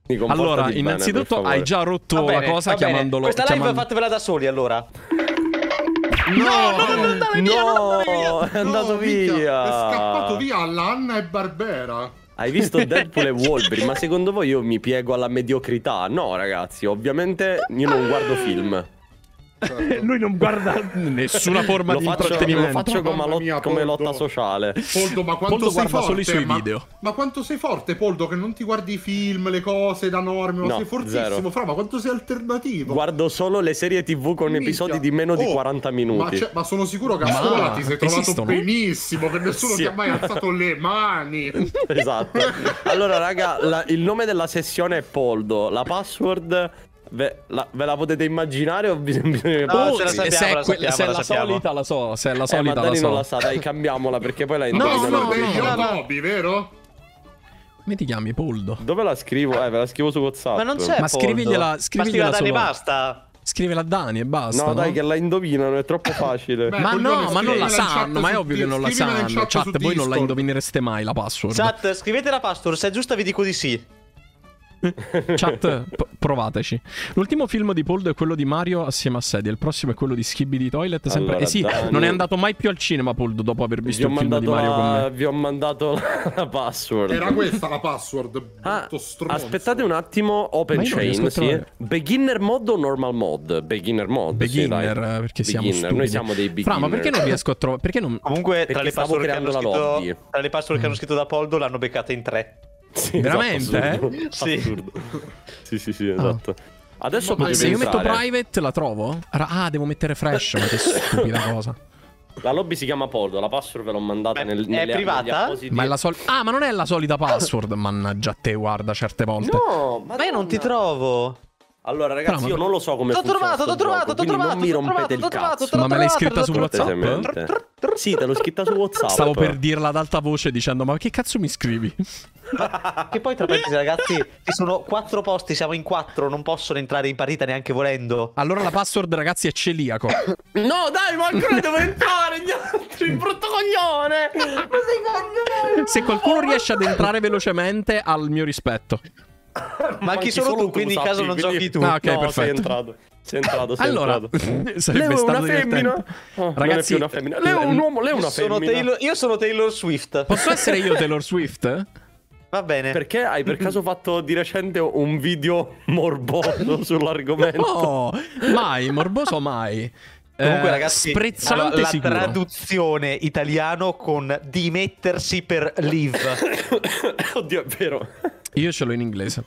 Allora, innanzitutto hai già rotto la cosa chiamandolo. Questa live fatevela da soli, allora. No, non andare via, non andare via. è andato via. È scappato via alla Anna e Barbera. Hai visto Deadpool e Wolverine, ma secondo voi io mi piego alla mediocrità? No, ragazzi, ovviamente io non guardo film. Lui non guarda nessuna forma di intrattenimento. Lo faccio come lotta sociale. Poldo, ma quanto sei forte? Solo i suoi video. Ma quanto sei forte, Poldo, che non ti guardi i film, le cose da norme, ma sei fortissimo. Fra, ma quanto sei alternativo? Guardo solo le serie TV con episodi di meno di 40 minuti. Ma sono sicuro che a scuola ti sei trovato benissimo, che nessuno ti ha mai alzato le mani. Esatto. Allora, raga, il nome della sessione è Poldo. La password... ve la potete immaginare o bisogna... No, se la solita la so. Se è la solita ma Dani non la sa, dai, cambiammola perché poi la indovina. No, Toby, vero? Come ti chiami, Poldo? Dove la scrivo? Ve la scrivo su WhatsApp. Ma non c'è Ma scrivigliela a Dani, basta. Scrivela a Dani e basta. No, dai, che la indovinano, è troppo facile. Ma no, ma non la sanno, ma è ovvio che non la sanno. Chat, voi non la indovinereste mai la password. Chat, scrivete la password, se è giusta vi dico di sì. Chat, provateci. L'ultimo film di Poldo è quello di Mario assieme a Sadie. Il prossimo è quello di Skibidi Toilet. Sempre... Allora, sì, Dani... non è andato mai più al cinema Poldo dopo aver visto il film di Mario con me. Vi ho mandato la password. Era questa la password. Aspettate un attimo. Open chain, sì. Beginner mod o normal mod? Beginner mod. Beginner, sì, perché siamo stupidi. Noi siamo dei beginner. Ma perché non riesco a trovare? Perché non... Comunque, tra le password che hanno scritto da Poldo, l'hanno beccata in 3. Sì, veramente? Esatto, sì. Sì, esatto. Adesso se io metto private la trovo? Ah, devo mettere fresh, ma che stupida cosa. La lobby si chiama Poldo, la password ve l'ho mandata è privata? Ma è la ma non è la solita password, mannaggia a te, guarda, certe volte. No, ma io non ti trovo. Allora, ragazzi, io non lo so come funziona. T'ho trovato, non mi rompete il cazzo. Ma me l'hai scritta su WhatsApp? Sì, te l'ho scritta su WhatsApp. Stavo per dirla ad alta voce dicendo, ma che cazzo mi scrivi? Che poi tra parentesi, ragazzi, ci sono 4 posti, siamo in 4, non possono entrare in partita neanche volendo. Allora la password, ragazzi, è celiaco. No, dai, ma ancora devo entrare, gli altri, brutto coglione. Se qualcuno riesce ad entrare velocemente, ha il mio rispetto. Manchi solo tu, quindi in caso non giochi tu. Ah, ok, no, perfetto. Sei entrato. Allora, sarebbe stato una femmina? Ragazzi, una femmina. Lei è un uomo, lei è una femmina. Io sono Taylor Swift. Posso essere io Taylor Swift? Va bene. Perché hai per caso fatto di recente un video morboso sull'argomento? No, mai, morboso mai. Comunque ragazzi, sprezzante la sicuro. Traduzione italiano con dimettersi per live. Oddio, è vero. Io ce l'ho in inglese.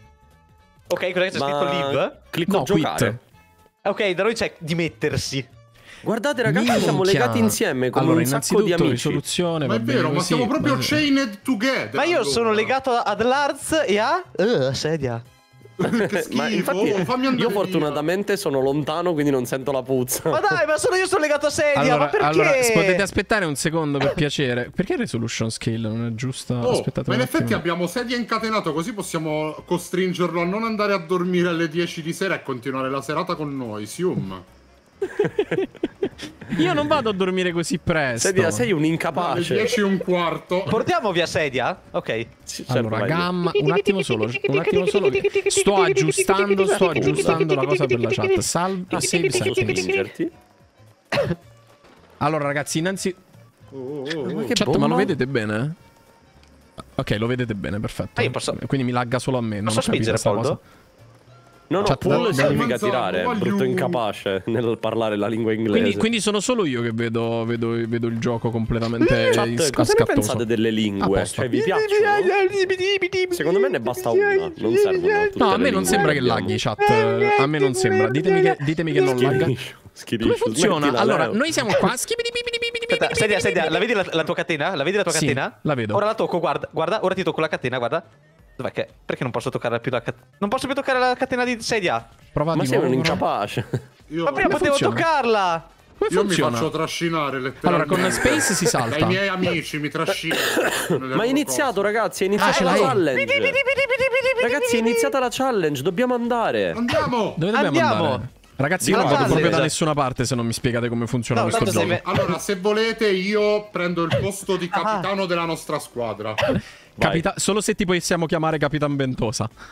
Ok, cosa c'è scritto live? Clicco giocare. Ok, da noi c'è dimettersi. Guardate ragazzi, siamo legati insieme con un sacco di amici. Risoluzione, ma è vero, ma siamo proprio chained together. Ma io sono legato ad Lars e a sedia. Che schifo. Ma infatti io fortunatamente sono lontano, quindi non sento la puzza. Ma dai, ma io sono legato a sedia, ma perché? Allora, potete aspettare un secondo per piacere. Perché resolution scale non è giusta? Aspettate, ma in effetti abbiamo sedia incatenato, così possiamo costringerlo a non andare a dormire alle 10 di sera e continuare la serata con noi, Sium. Io non vado a dormire così presto. Sedia, sei un incapace. Alle 10 e un quarto. Portiamo via sedia? Ok. Allora, gamma, un attimo solo. Sto aggiustando la cosa per la chat. Salva, save settings. Allora, ragazzi, chat, ma lo vedete bene? Ok, lo vedete bene, perfetto. Quindi mi lagga solo a me. Non ho capito questa cosa. No, pull significa tirare, brutto incapace nel parlare la lingua inglese. Quindi sono solo io che vedo il gioco completamente Chat, cosa ne pensate delle lingue? Cioè, vi piacciono? Secondo me ne basta una, non servono tutte. No, a me non sembra che laghi, chat. A me non sembra. Ditemi che non lagga. Come funziona? Allora, noi siamo qua. Sedia, la vedi la tua catena? La vedi la tua catena? La vedo. Ora la tocco, guarda, ora ti tocco la catena, guarda. Dov'è che? Perché non posso toccare più la catena? Non posso più toccare la catena di sedia. Ma sei un incapace. Ma prima potevo toccarla. Io mi faccio trascinare letteralmente. Allora, con space si salta. Dai miei amici mi trascinano. Ma è iniziato, ragazzi, è iniziata la challenge. Ragazzi, è iniziata la challenge, dobbiamo andare. Andiamo. Dove dobbiamo andare? Ragazzi, io non vado proprio da nessuna parte se non mi spiegate come funziona questo gioco. Allora, se volete, io prendo il posto di capitano della nostra squadra. Solo se ti possiamo chiamare Capitan Ventosa.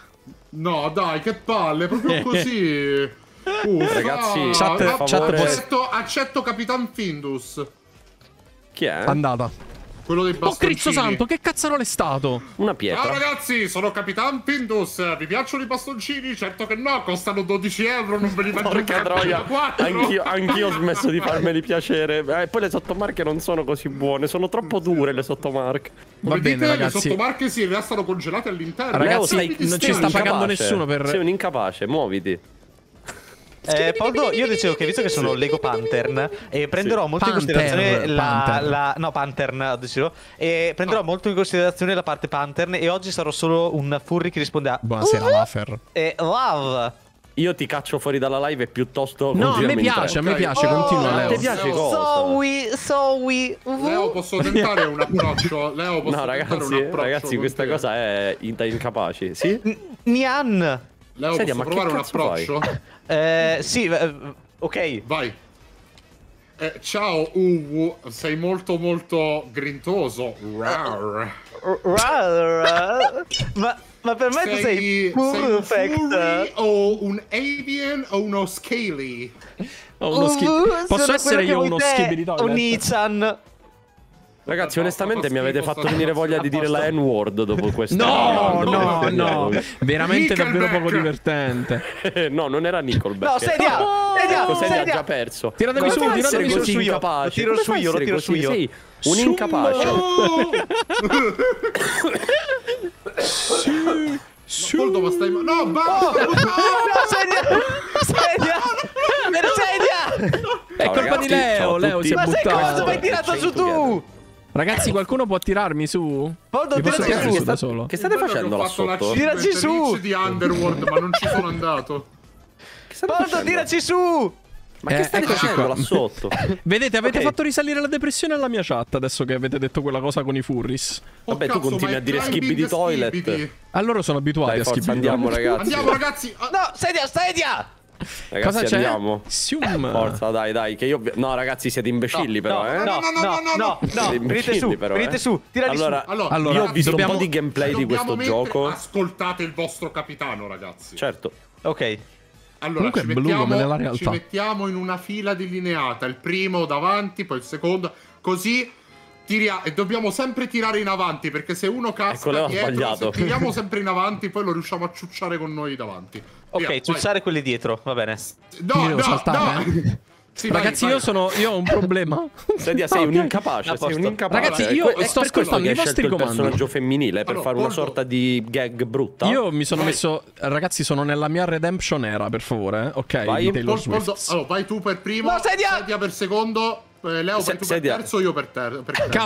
No, dai, che palle, proprio così. Ragazzi, accetto Capitan Findus. Chi è? Andata. Quello dei bastoncini. Oh, Cristo santo, che cazzarolo è stato? Una pietra. Ciao ragazzi, sono Capitan Findus. Vi piacciono i bastoncini? Certo che no, costano 12 euro, non ve li mangio. Porca troia, anch'io ho smesso di farmeli piacere. Poi le sottomarche non sono così buone, sono troppo dure le sottomarche. Va bene, ragazzi. Le sottomarche si restano congelate all'interno. Ragazzi, non ci sta pagando nessuno per... Sei un incapace, muoviti. Poldo, io dicevo che visto che sono Lego Pantern e prenderò molto in considerazione no, Pantern, dicevo, e prenderò molto in considerazione la parte Pantern e oggi sarò solo un furry che risponde a buonasera, Lafer. E love. Io ti caccio fuori dalla live e piuttosto... No, a me piace, continua, Leo. A te piace cosa? Leo, posso tentare un approccio? Leo, posso tentare un approccio? Ragazzi, questa cosa è incapaci, sì? Nian. Leo, posso provare un approccio? Sì, ok. Vai. Ciao, Uwu, sei molto molto grintoso. Rar. Ma per me tu sei perfect. Un furry o un avian o uno scaly? Posso essere io uno schibidi toilet? Un Nichan. Ragazzi, onestamente mi avete fatto venire voglia di dire la N-word dopo questo. No. Veramente davvero poco divertente. No, non era Nickelback. No, sedia. Sedia ha già perso. Tiratemi su, tiratemi così su incapace. Lo tiro su io. Sei un incapace. Poldo, ma stai... No, basta! Sedia! È colpa di Leo, Leo si è buttato. Ma sai questo vai tirato su tu? Ragazzi, qualcuno può tirarmi su? Poldo, tiraci su da solo. Che state facendo là sotto? Tiraci su! Di Underworld, ma non ci sono andato. Poldo, tiraci su! Ma che state facendo là sotto? Vedete, avete fatto risalire la depressione alla mia chat adesso che avete detto quella cosa con i furris. Vabbè, tu continui a dire schibidi toilet. Allora sono abituati a schibidi. Andiamo, ragazzi. Andiamo, ragazzi. No, sedia! Ragazzi, cosa c'è? Andiamo. Forza, dai, che io... No, ragazzi, siete imbecilli però, No, venite su, tirali su. Allora, io ho visto un po' di gameplay di questo gioco. Ascoltate il vostro capitano, ragazzi. Certo. Ok. Allora, ci mettiamo in una fila delineata. Il primo davanti, poi il secondo. Così e dobbiamo sempre tirare in avanti, perché se uno casca dietro, se tiriamo sempre in avanti, poi lo riusciamo a ciucciare con noi davanti. Ok, ciucciare quelli dietro, va bene. No. Sì, ragazzi, vai. Io ho un problema. Sedia, sei un incapace. Ragazzi, io sto ascoltando i vostri comandi. Un personaggio femminile per fare una sorta di gag brutta. Io mi sono messo. Ragazzi, sono nella mia redemption era, per favore. Ok, vai. Allora, vai tu per primo. No, sedia per secondo. Leo, vai tu per terzo, io per terzo.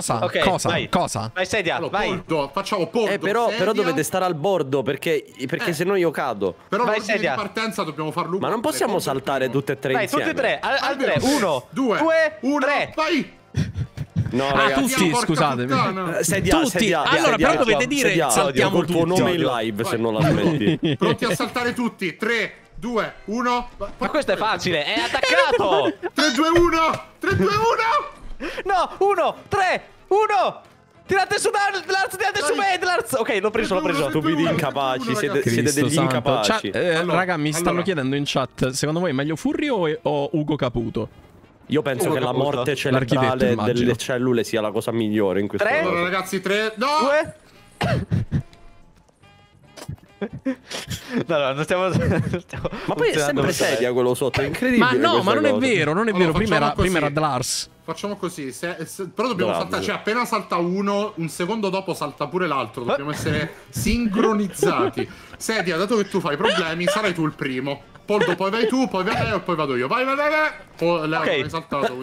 Cosa? Vai, sedia, vai. Facciamo poldo. Però dovete stare al bordo, perché sennò io cado. Però l'ordine di partenza dobbiamo farlo. Ma non possiamo saltare tutte e tre insieme. Tutte e tre, al 3, 1, 2, 3. Vai! No, ragazzi, tutti, scusatemi. Sedia. Allora, però dovete dire saltiamo col tuo nome in live, se non la smetti. Pronti a saltare tutti. 3, 2, 1. Ma questo è facile, è attaccato. 3, 2, 1. 3, 2, 1. No, 1, 3, 1. Tirate su Lars, tirate su me, Lars. Ok, l'ho preso. Stupidi incapaci, siete degli incapaci. Raga, mi stanno chiedendo in chat, secondo voi è meglio Furry o Ugo Caputo? Io penso che la morte cerebrale delle cellule sia la cosa migliore in questo momento. Allora, ragazzi, 3, 2. No, non stiamo... Ma poi è sempre sedia quello sotto, è incredibile. Ma no, ma non è vero, prima era Lars. Facciamo così, però dobbiamo saltare, cioè appena salta uno, un secondo dopo salta pure l'altro, dobbiamo essere sincronizzati. Sedia, dato che tu fai problemi, sarai tu il primo. Poldo, poi vai tu, poi vai Leo e poi vado io. Vai. Oh, Leo, hai saltato.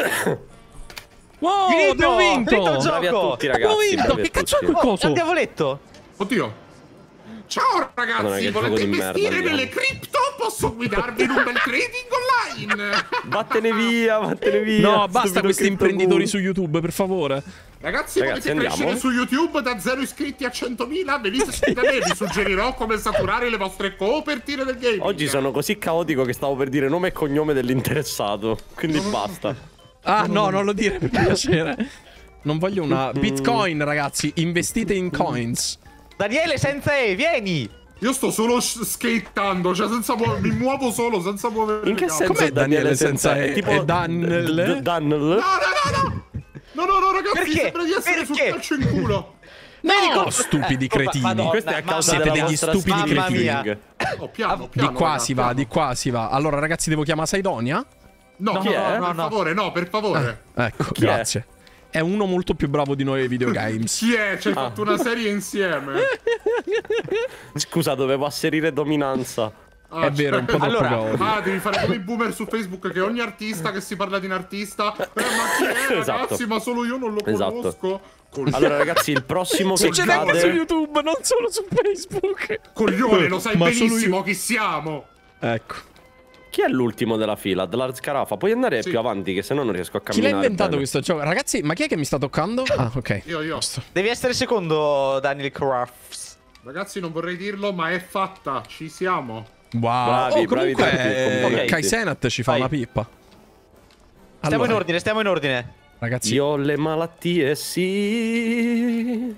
Wow, abbiamo vinto! Bravi a tutti, ragazzi. Abbiamo vinto! Che cazzo è quel coso? È un diavoletto! Oddio! Ciao ragazzi, volete investire nelle cripto? Posso guidarvi in un bel trading online? Vattene via. No, basta questi imprenditori su YouTube, per favore. Ragazzi, volete crescere su YouTube da 0 iscritti a 100.000? Venite da me, vi suggerirò come saturare le vostre copertine del gaming. Oggi sono così caotico che stavo per dire nome e cognome dell'interessato, quindi basta. No, non lo dire, per piacere. Non voglio una Bitcoin, ragazzi, investite in coins. Daniele senza vieni! Io sto solo skateando, cioè mi muovo solo senza muovere. In che senso com'è Daniele senza è tipo Daniel? Daniel? No, ragazzi, Perché? sembra di essere sul calcio in culo. No, stupidi cretini. Madonna, Questo è a causa siete della degli vostra stupidi streaming. Oh, piano, Di qua raga, si va, piano. di qua si va. Allora, ragazzi, devo chiamare Saidonia? No, Chi è? per favore. Ecco, Chi è? grazie. È uno molto più bravo di noi ai videogames. Chi è? Ci hai fatto una serie insieme. Scusa, dovevo asserire dominanza. È vero, è un po' troppo caotico. devi fare come i boomer su Facebook che ogni artista che si parla di un artista. Ma chi è, Esatto. ragazzi? Ma solo io non lo conosco. Allora, ragazzi, il prossimo che Succede anche su cade... YouTube, non solo su Facebook. Coglione, lo sai Ma solo benissimo io. chi siamo. Ecco. Chi è l'ultimo della fila? Della Scarafa? Puoi andare più avanti, che sennò non riesco a Chi camminare. l'ha inventato bene. questo gioco? Ragazzi, ma chi è che mi sta toccando? Ah, ok. Io. Devi essere secondo, Daniel Crafts. Ragazzi, non vorrei dirlo, ma è fatta. Ci siamo. Wow. Bravi, Comunque, bravi tutti, complimenti. Kai Cenat ci fa Vai. una pippa. Stiamo Allora, in ordine. ragazzi, Io ho le malattie, sì.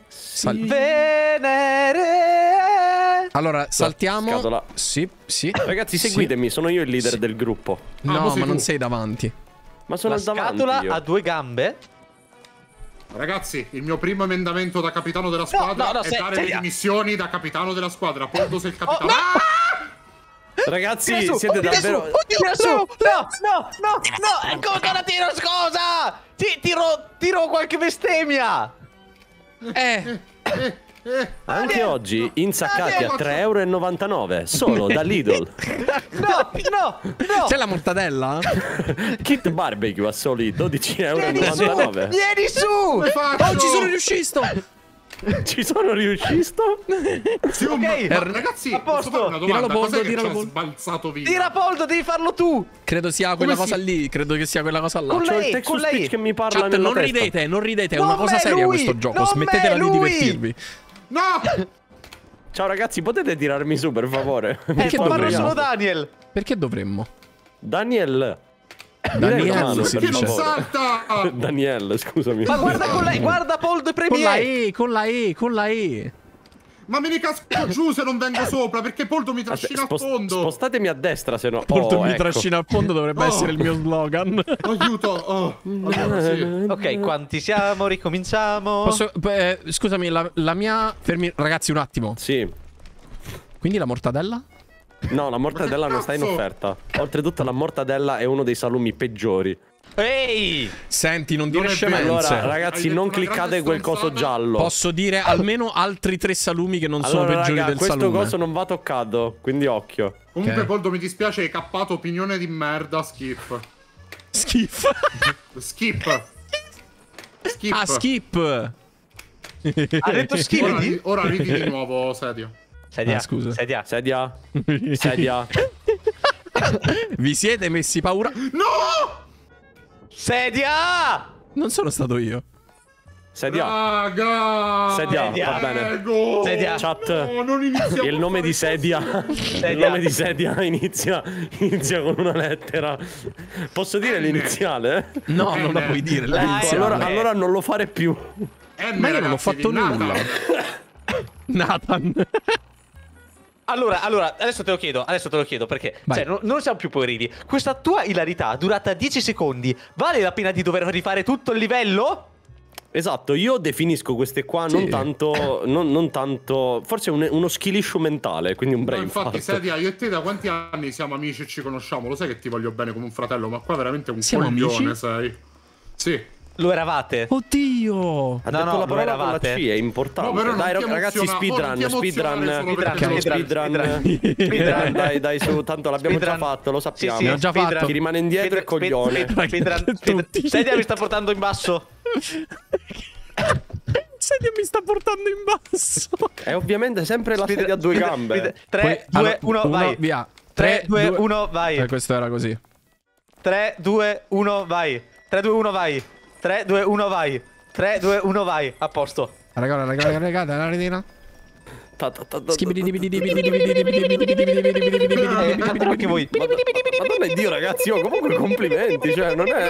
Venere. allora saltiamo. scatola. Sì. Ragazzi, Sì. seguitemi, sono io il leader Sì. del gruppo. No, mo sei ma non tu. sei davanti. Ma sono La davanti scatola io. ha due gambe. Ragazzi, il mio primo emendamento da capitano della squadra no, è dare le dimissioni da capitano della squadra. Poldo sei il capitano. Ragazzi, Tira su, siete tira davvero... su, tira su. No, cosa la tiro, scusa. Tiro qualche bestemmia. Anche oggi, insaccati a 3,99 € solo da Lidl. No. C'è la mortadella? Kit barbecue a soli 12,99 €. Vieni su. Oh, ci sono riuscito! Ci sono riuscito? Ragazzi, a posto. posso fare una domanda? Tiralo, Cos'è Poldo, che ci tiralo, ha Poldo. sbalzato via? Tira Poldo, devi farlo tu. Credo sia quella Come cosa lì. Credo che sia quella cosa là. Con C'ho lei, il text con to speech lei. che mi parla Chat, nella non testa. ridete, non ridete. È Non una cosa me seria lui, questo gioco. non Smettetela me di lui. divertirvi. No! Ciao ragazzi, potete tirarmi su per favore? Perché Parlo dovremmo? solo Daniel. Perché dovremmo? Daniel. Daniel si Che non dice. salta! Daniel, scusami. Ma guarda con lei, guarda Poldo e Con la Premier. E, con la E, con la E. Ma me ne casco giù se non vengo sopra, perché Poldo mi trascina a fondo. Spostatemi a destra, se no. Porto mi ecco. trascina al fondo dovrebbe essere il mio slogan. Aiuto! Allora, sì. Ok, quanti siamo? Ricominciamo. Scusami, la mia... Fermi, ragazzi, un attimo. Sì. Quindi la mortadella? No, la mortadella non sta in cazzo? offerta. Oltretutto la mortadella è uno dei salumi peggiori. Ehi! Senti, non dire Non è vero. scemenze. Allora, ragazzi, Hai non detto una cliccate grande quel coso stronzata. giallo. Posso dire almeno altri 3 salumi che non sono Allora, peggiori raga, del questo salume. coso non va toccato, quindi occhio. Comunque, Ok. Poldo, mi dispiace, hai cappato opinione di merda, skip. Schifo. Skip. Skip. Ah, skip. Ha detto schifo. Ora ridi di nuovo, sedio. Sedia, scusa. sedia. Sedia. Sedia. Vi siete messi paura? No! Sedia! Non sono stato io. Sedia. Raga! Sedia, Sedia. va bene. Prego! Sedia. Chat. No, non iniziamo Il nome a di fare Sedia. Il Sedia. nome di Sedia inizia con una lettera. Posso dire l'iniziale? No, non la puoi dire. Dai, l'iniziale. Allora non lo fare più. Ma io non ho fatto nulla. Nathan. Allora, adesso te lo chiedo perché Vai. cioè, non siamo più poverini. Questa tua ilarità durata 10 secondi vale la pena di dover rifare tutto il livello? Esatto, io definisco queste qua Sì. non tanto. Forse uno skill mentale, quindi un No, brain infatti, fart. Sedia, io e te da quanti anni siamo amici e ci conosciamo? Lo sai che ti voglio bene come un fratello, ma qua veramente un Siamo coglione amici? sei. Sì. Lo eravate? Oddio. Ha No, detto no, la parola lo con la C, eravate. è importante. No, però non Dai, ti ragazzi, emoziona- speedrun, non ti emozionare solo perché speedrun. Speedrun. Dai, su, tanto l'abbiamo già Speedrun. fatto, lo sappiamo. Sì, sì, L'ho già fatto. Chi rimane indietro è coglione. Tutti. Sedia mi sta portando in basso. Sedia mi sta portando in basso. È ovviamente sempre la sedia a due gambe. 3, 2, 1, vai. Via. 3, 2, 1, vai. Questo era così. 3, 2, 1, vai. 3, 2, 1, vai. 3, 2, 1, vai. 3, 2, 1, vai. A posto. Raga, la retina. Anche voi. Madonna Dio, ragazzi, comunque complimenti, cioè, non è...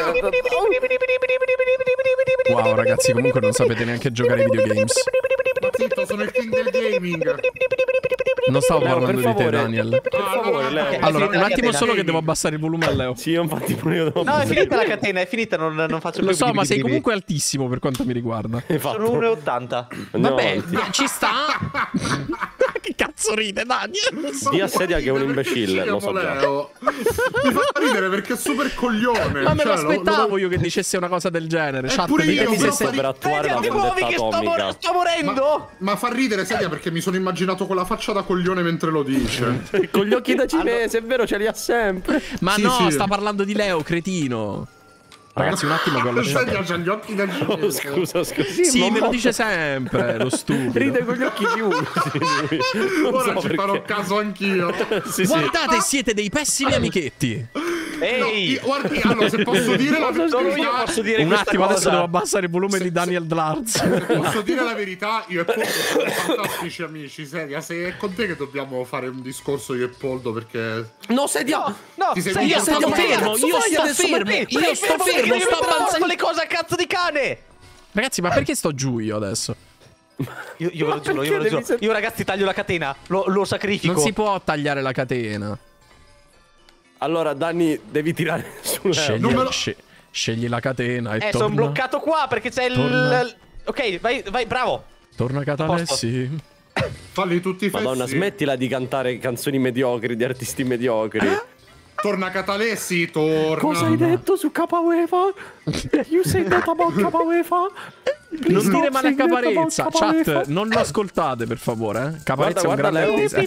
Wow, ragazzi, comunque non sapete neanche giocare ai videogames. Ma zitto, sono il king del gaming. Non stavo parlando di te, Daniel. Per favore, Leo. Allora, un attimo solo che devo abbassare il volume a Leo. Sì, infatti pure io devo No, è finita la catena, è finita, non faccio più. Lo so, ma sei comunque altissimo per quanto mi riguarda. Sono 1,80. Vabbè, ci sta. Che cazzo ride, Daniel? Di assedia che è un imbecille, lo so già. Mi fa ridere perché è super coglione. Ma me lo aspettavo io che dicesse una cosa del genere. Chat, pure io, ditemi però se per attuare la vendetta atomica. Sto morendo. Ma fa ridere, Sedia, perché mi sono immaginato con la faccia da coglione mentre lo dice. Con gli occhi da cinese, è vero, ce li ha sempre. Ma Sì, no, sì. sta parlando di Leo, cretino. Ragazzi, un attimo che ho lasciato. Sedia c'ha gli occhi da cinese. Scusa. Sì, me lo dice sempre, lo stupido. Ride con gli occhi chiusi. Ora so ci perché. farò caso anch'io. Sì. Guardate, siete dei pessimi amichetti. Ehi, Guardi, allora, se posso dire la solo io verità, posso dire Un questa attimo, adesso cosa. devo abbassare il volume di Daniel Dlarz. posso dire la verità, io e Poldo siamo fantastici amici, Sedia. Se è con te che dobbiamo fare un discorso io e Poldo, perché No, Sedia. No, Ti sei sei io sto fermo, io sto fermo, sto avanzando. le cose a cazzo di cane. Ragazzi, ma perché sto giù io adesso? Io ve lo giuro, io ve lo giuro. Io ragazzi taglio la catena, lo sacrifico. Non si può tagliare la catena. Allora, Danni, devi tirare su Leo. Scegli la catena e torna. sono bloccato qua perché c'è il... Ok, vai, bravo. Torna Catalessi. falli tutti i fessi. Madonna, smettila di cantare canzoni mediocri, di artisti mediocri. Torna Catalessi, torna. Cosa hai detto su KUEFA? You said that about KUEFA? Non dire male a Caparezza. Chat, non lo ascoltate per favore. Caparezza è un grande artista.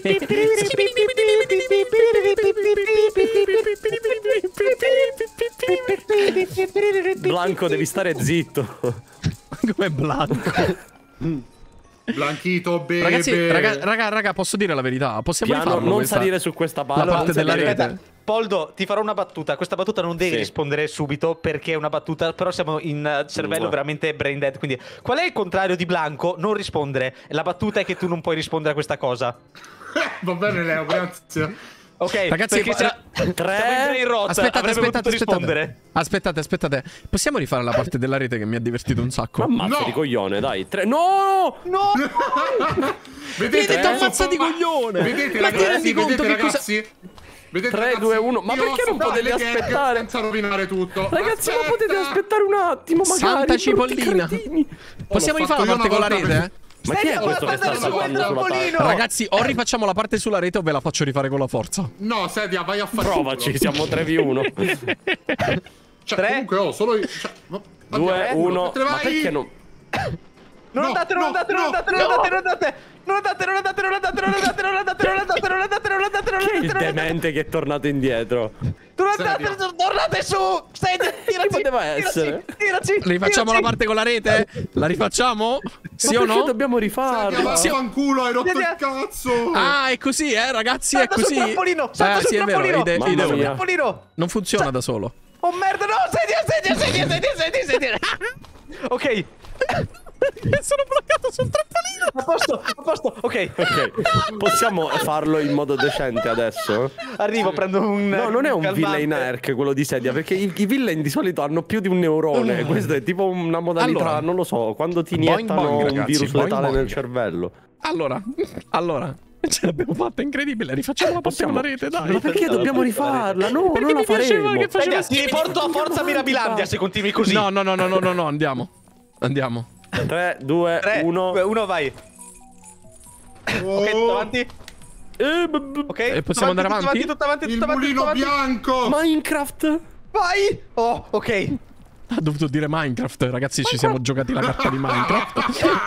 Blanco, devi stare zitto. Come Blanco. Blanchito, bebe. Ragazzi, raga, posso dire la verità? Possiamo Piano, rifarlo non questa? salire su questa palla. La parte della salire. rete. Poldo, ti farò una battuta. Questa battuta non devi Sì. rispondere subito perché è una battuta, però siamo in cervello veramente brain dead. Quindi, qual è il contrario di Blanco? Non rispondere. La battuta è che tu non puoi rispondere a questa cosa. Va bene, Leo, grazie. Ok, Ragazzi, perché siamo in brain rot. Avrebbe potuto rispondere. Aspettate. Possiamo rifare la parte della rete che mi ha divertito un sacco? Ammazza di coglione, dai. No! No! Vedete, ammazza di coglione! Vedete, Ma ti ragazzi, rendi conto che cosa... ragazzi? Vedete, 3, ragazzi, 2, 1. Ma io perché non so fare potete le gag aspettare? senza rovinare tutto. Ragazzi, ma potete aspettare un attimo, magari. Santa cipollina. Possiamo l'ho rifare la fatto parte io con la una volta rete? Ma chi è questo che sta saltando sulla palla? Ragazzi, o rifacciamo la parte sulla rete o ve la faccio rifare con la forza. No, Sedia, vai a fare Provaci, siamo 3v1. Cioè, Tre. comunque, solo io... Cioè, 2, 1. Te ne Ma vai? perché non... Non andate. Il demente che è tornato indietro. Tornate su! Chi poteva essere? Tiraci! Rifacciamo la parte con la rete? La rifacciamo? Sì o Perché no? dobbiamo Sedia, rifarla? vaffanculo, hai rotto il cazzo! Ah, è così, ragazzi, è Salta sul così. trampolino, salta sul Sì, è vero, trampolino. idee Mamma idee. mia. Trampolino! Non funziona da solo. Oh merda, no! Sedia! Ok, Sono bloccato sul trampolino. a posto, ok. Ok, possiamo farlo in modo decente adesso? Arrivo, prendo un... No, non è un calmante. villain arc quello di Sedia, perché i villain di solito hanno più di un neurone. Questo è tipo una modalità, Allora. non lo so, quando ti Boing, iniettano boing, un ragazzi, virus boing, letale boing. nel cervello. Allora, ce l'abbiamo fatta incredibile. Rifacciamo la parte con la rete, dai. Ma perché dobbiamo rifarla? No, non la mi piaceva faremo. che faceva Sedia, ti riporto a Forza Mirabilandia se continui così. No, andiamo. 3, 2, 3, 1. 2, 1, vai. Ok, tutto avanti. Ok, E possiamo andare avanti? Tutto avanti, Il tutto avanti, tutto mulino avanti. bianco! Minecraft! Vai! Oh, ok. Ha dovuto dire Minecraft, ragazzi, ci siamo giocati la carta di Minecraft.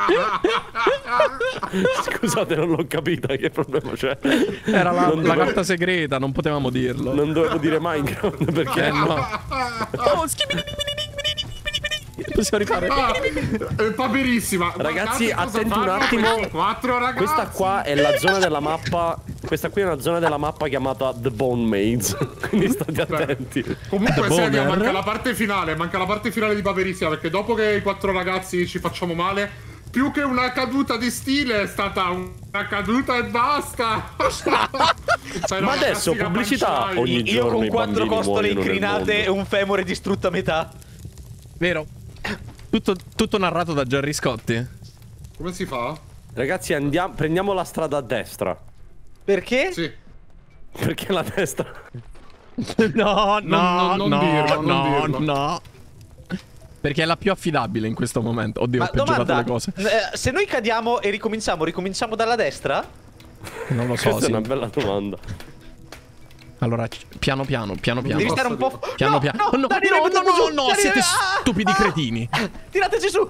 Scusate, non l'ho capita, che problema c'è? Era la dovevo- carta segreta, non potevamo dirlo. Non dovevo dire Minecraft perché... No. Oh, possiamo rifare? È paperissima. Ragazzi, Guardate cosa attenti un fanno attimo. questi quattro ragazzi. Questa qua è la zona della mappa. Questa qui è una zona della mappa chiamata The Bone Maze. Quindi state attenti. Comunque, The Sedia, Boner. manca la parte finale di Paperissima, perché dopo che i quattro ragazzi ci facciamo male, più che una caduta di stile è stata una caduta e basta. Cioè, Ma la adesso classica pubblicità punchline. ogni Io giorno con i 4 bambini costole muoiono nel incrinate e mondo. un femore distrutto a metà. Vero. Tutto narrato da Gerry Scotti. Come si fa? Ragazzi, prendiamo la strada a destra. Perché? Sì. Perché la destra? No, non dirlo. Perché è la più affidabile in questo momento. Oddio, Ma ho peggiorato le cose. Se noi cadiamo e ricominciamo dalla destra? Non lo so. Questa è una bella domanda. Allora, piano piano. Devi stare un po'. Piano. No, siete stupidi cretini. Tirateci su.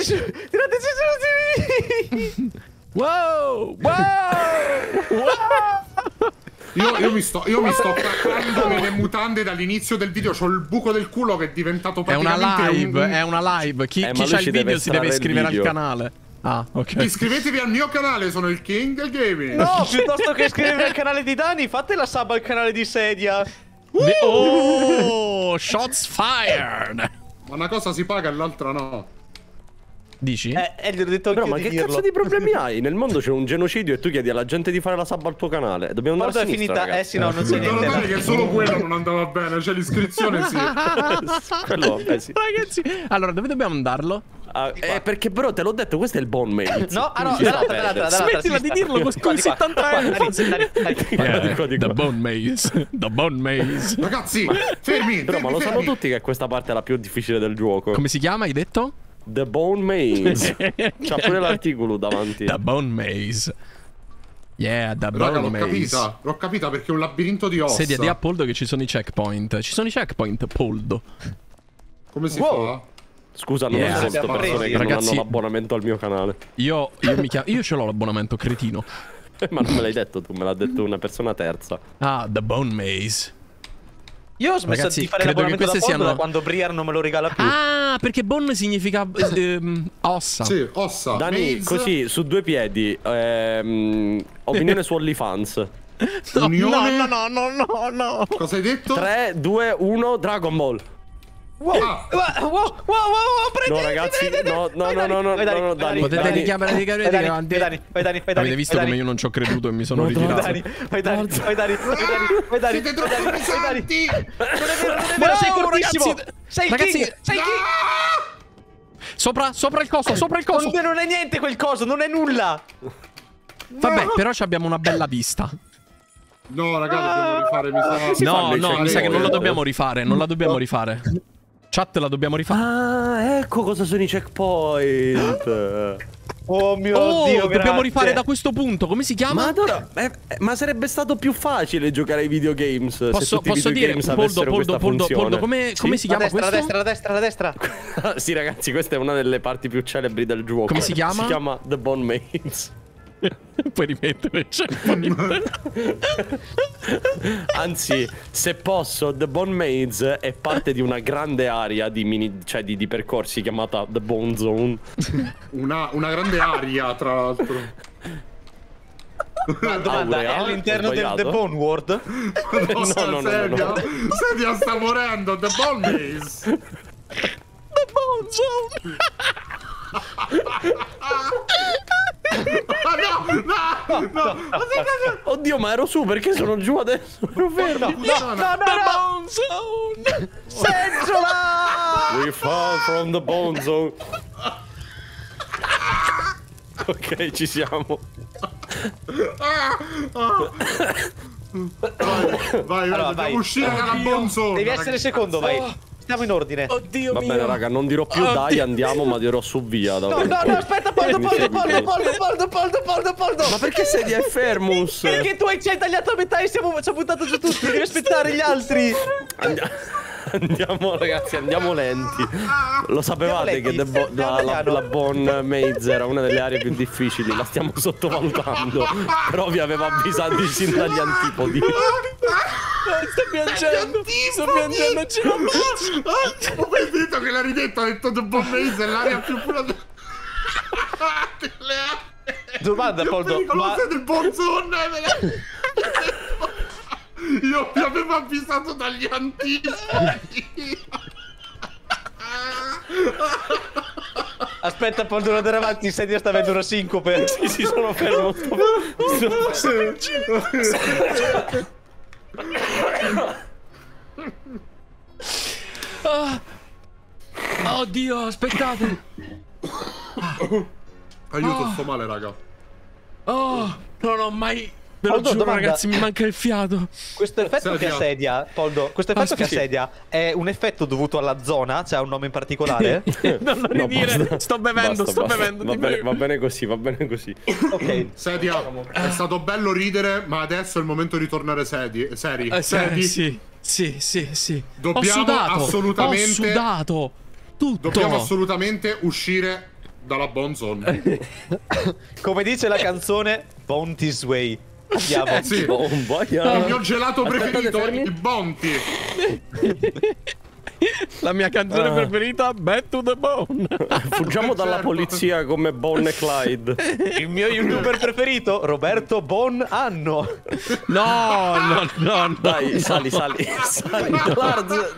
Wow. Io mi sto attaccando nelle mutande dall'inizio del video. C'ho il buco del culo che è diventato praticamente È una live. Chi ma c'ha lui il video si deve iscrivere al canale. Ah, ok. Iscrivetevi al mio canale, sono il King del Gaming. No, piuttosto che iscrivervi al canale di Dani, fate la sub al canale di Sedia. Oh, shots fired. Ma una cosa si paga e l'altra no. Dici? Gli ho detto Però anche ma di che dirlo. cazzo di problemi hai? Nel mondo c'è un genocidio e tu chiedi alla gente di fare la sub al tuo canale. Dobbiamo andare a Quando è sinistra, finita? ragazzi. Sì, no, non c'è Devo notare niente. che solo quello non andava bene, cioè l'iscrizione sì. Quello, sì. Ragazzi, allora dove dobbiamo andarlo? Perché però te l'ho detto, questo è il Bone Maze. No, dall'altra. Smettila di dirlo con 70 euro. The Bone Maze. The Bone Maze. Ragazzi, fermi. Però ma lo sanno tutti che questa parte è la più difficile del gioco. Come si chiama, hai detto? The Bone Maze. C'ha pure l'articolo davanti. The Bone Maze. Yeah, The Bone Maze. L'ho capita perché è un labirinto di ossa. Sedia di a Poldo che ci sono i checkpoint. Ci sono i checkpoint, Poldo. Come si fa? Scusa, non ho sentito persone che non hanno l'abbonamento al mio canale. Io ce l'ho l'abbonamento, cretino. Ma non me l'hai detto tu, me l'ha detto una persona terza. Ah, The Bone Maze. Io ho smesso di fare l'abbonamento da Poldo da quando Briar non me lo regala più. Ah, perché Bone significa ossa. Sì, ossa. Dani, Maze. così, su due piedi, opinione su OnlyFans. No. Cosa hai detto? 3, 2, 1, Dragon Ball. Wow, No, ragazzi, no, Dani. Potete richiamare dei carri avanti. Vai Dani. Avete visto come io non ci ho creduto e mi sono ritirato? Vai Dani. Siete troppo pesanti. Ma sei cortissimo. Sei King. Sopra il coso. Non è niente quel coso, non è nulla. Vabbè, però abbiamo una bella vista. No, ragazzi, dobbiamo rifare. No, mi sa che non la dobbiamo rifare. Chat, la dobbiamo rifare. Ah, ecco cosa sono i checkpoint. Oh mio Dio, dobbiamo rifare da questo punto. Come si chiama? Ma allora, ma sarebbe stato più facile giocare ai videogames. Posso dire, Poldo, come si chiama questo? La destra. Sì, ragazzi, questa è una delle parti più celebri del gioco. Come si chiama? Si chiama The Bone Maze. Puoi rimettere, Anzi, se posso, The Bone Maze è parte di una grande area di percorsi chiamata The Bone Zone. Una grande area, tra l'altro. Ma domanda, è all'interno del The Bone World? No. Sedia sta morendo, The Bone Maze. The Bone Zone. No. Oddio, ma ero su, perché sono giù adesso? Ero fermo. No. Bone Zone. Sensola! We fall from the Bone Zone. Ok, ci siamo. Vai, dobbiamo uscire dalla Bone Zone. Devi essere secondo, vai. Stiamo in ordine. Oddio mio. Va bene, raga, non dirò più dai, andiamo, ma dirò su via. No, aspetta, Poldo. Ma perché Sedia è fermus? Perché tu ci hai tagliato a metà e ci ha buttato giù tutti. Devi aspettare gli altri. Andiamo, ragazzi, andiamo lenti. Lo sapevate che la Bone Maze era una delle aree più difficili? La stiamo sottovalutando. Però vi avevo avvisato sin dagli antipodi. Sto piangendo, ce la faccio. Ho sentito che l'ha ridetto, ha detto The Bone Maze è l'area più pura delle aree. Domanda, Poldo, ma del Bone Zone. Io vi avevo avvisato dagli antipodi. aspetta, Poldo, non andare avanti, Sedia sta avendo una sincope. Sì, sono fermo. Oddio, aspettate. Aiuto, sto male, raga. Oh, non ho mai Ve lo giuro, ragazzi, mi manca il fiato. Questo effetto che assedia, Poldo, questo effetto che assedia è un effetto dovuto alla zona? Cioè ha un nome in particolare? Non lo ridire, sto bevendo, sto bevendo. Va bene così, va bene così. Ok. Sedia, è stato bello ridere, ma adesso è il momento di tornare seri. Sì. Dobbiamo assolutamente... Ho sudato. Tutto. Dobbiamo assolutamente uscire dalla Bone Zone. Come dice la canzone, Bounty's Way. Andiamo. Sì. Il mio gelato preferito, il Bounty. La mia canzone preferita, Back to the Bone. Fuggiamo dalla polizia come Bonne e Clyde. Il mio youtuber preferito, Roberto Bon Anno. No. Dai, sali. Dlarz.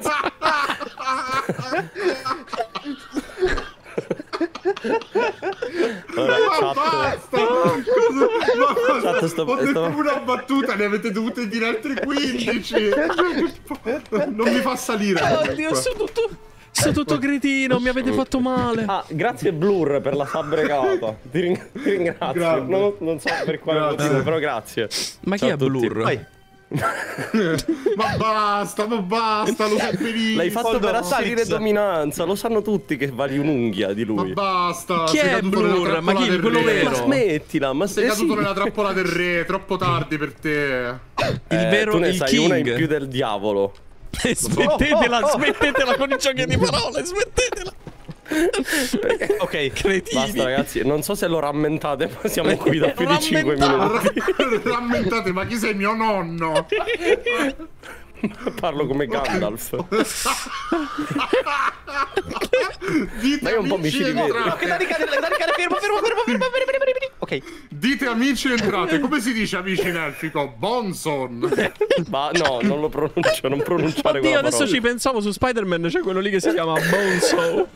Ho detto una battuta, ne avete dovute dire altre 15. Non mi fa salire. Oddio, sono tutto cretino, mi avete fatto male. Grazie Blur per la sub regalata. Ti ringrazio. Non so per quale motivo, però grazie. Ma chi è Blur? Ma basta, lo sai benissimo. L'hai fatto per assalire dominanza, lo sanno tutti che vali un'unghia di lui. Ma basta. Chi è Blur? Ma chi è quello vero? Ma smettila, ma sei caduto nella trappola del re, troppo tardi per te. Il vero, tu ne il sai King. Una in più del diavolo. Smettetela con i giochi di parole, smettetela. Ok, cretini. Basta ragazzi, non so se lo rammentate, ma siamo qui da più di 5 minuti. Rammentate, ma chi sei, mio nonno? Parlo come Gandalf. Ma io un po' mi ci rivedo. Fermo. Ok. Dite amici entrate. Come si dice amici in elfico? Bonson. Ma no, non lo pronuncio, non pronunciare quella parola. Adesso ci pensavo su Spider-Man, c'è quello lì che si chiama Bonzo.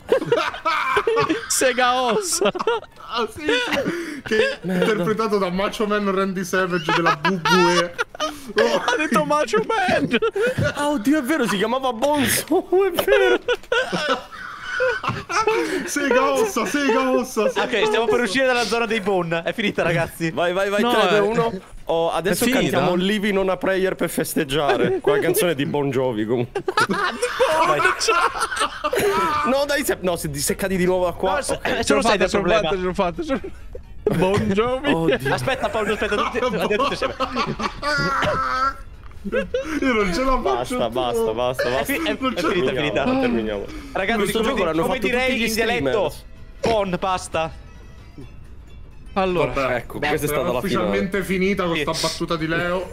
Sega ossa. Sì. Che è interpretato da Macho Man Randy Savage della WWE. Ha detto Macho Man. Oddio, è vero, si chiamava Bonzo, è vero. Sega ossa. Ok, stiamo per uscire dalla zona dei Bone. È finita, ragazzi. Vai, 3, 2, 1. Adesso cantiamo Living on a Prayer per festeggiare. Quella canzone di Bon Jovi comunque. No, dai, se cadi di nuovo da qua. Ce lo sai del problema. Ce l'ho fatto. Bon Jovi. Aspetta, Paolo, andiamo tutti insieme. Io non ce la faccio. Basta. È finita. Terminiamo. Ragazzi, questo gioco l'hanno fatto direi in dialetto. Bon, basta. Allora, vabbè, ecco, questa è stata la ufficialmente finita questa battuta di Leo.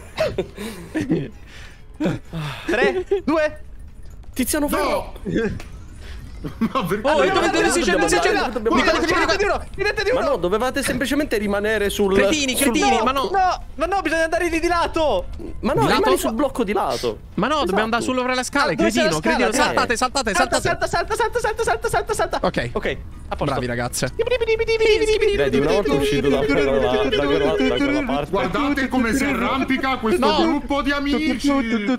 3, 2. Tiziano Ferro. Ma perché? Ma no, dovevate semplicemente rimanere sul... Cretini, ma no. No, bisogna andare lì di lato. Ma no, rimani sul blocco di lato. Ma no, dobbiamo andare sopra le scale, cretino. Saltate. Salta. Ok, a posto. bravi ragazze. Vedi, una volta uscito da quella parte. Guardate come si arrampica questo gruppo di amici.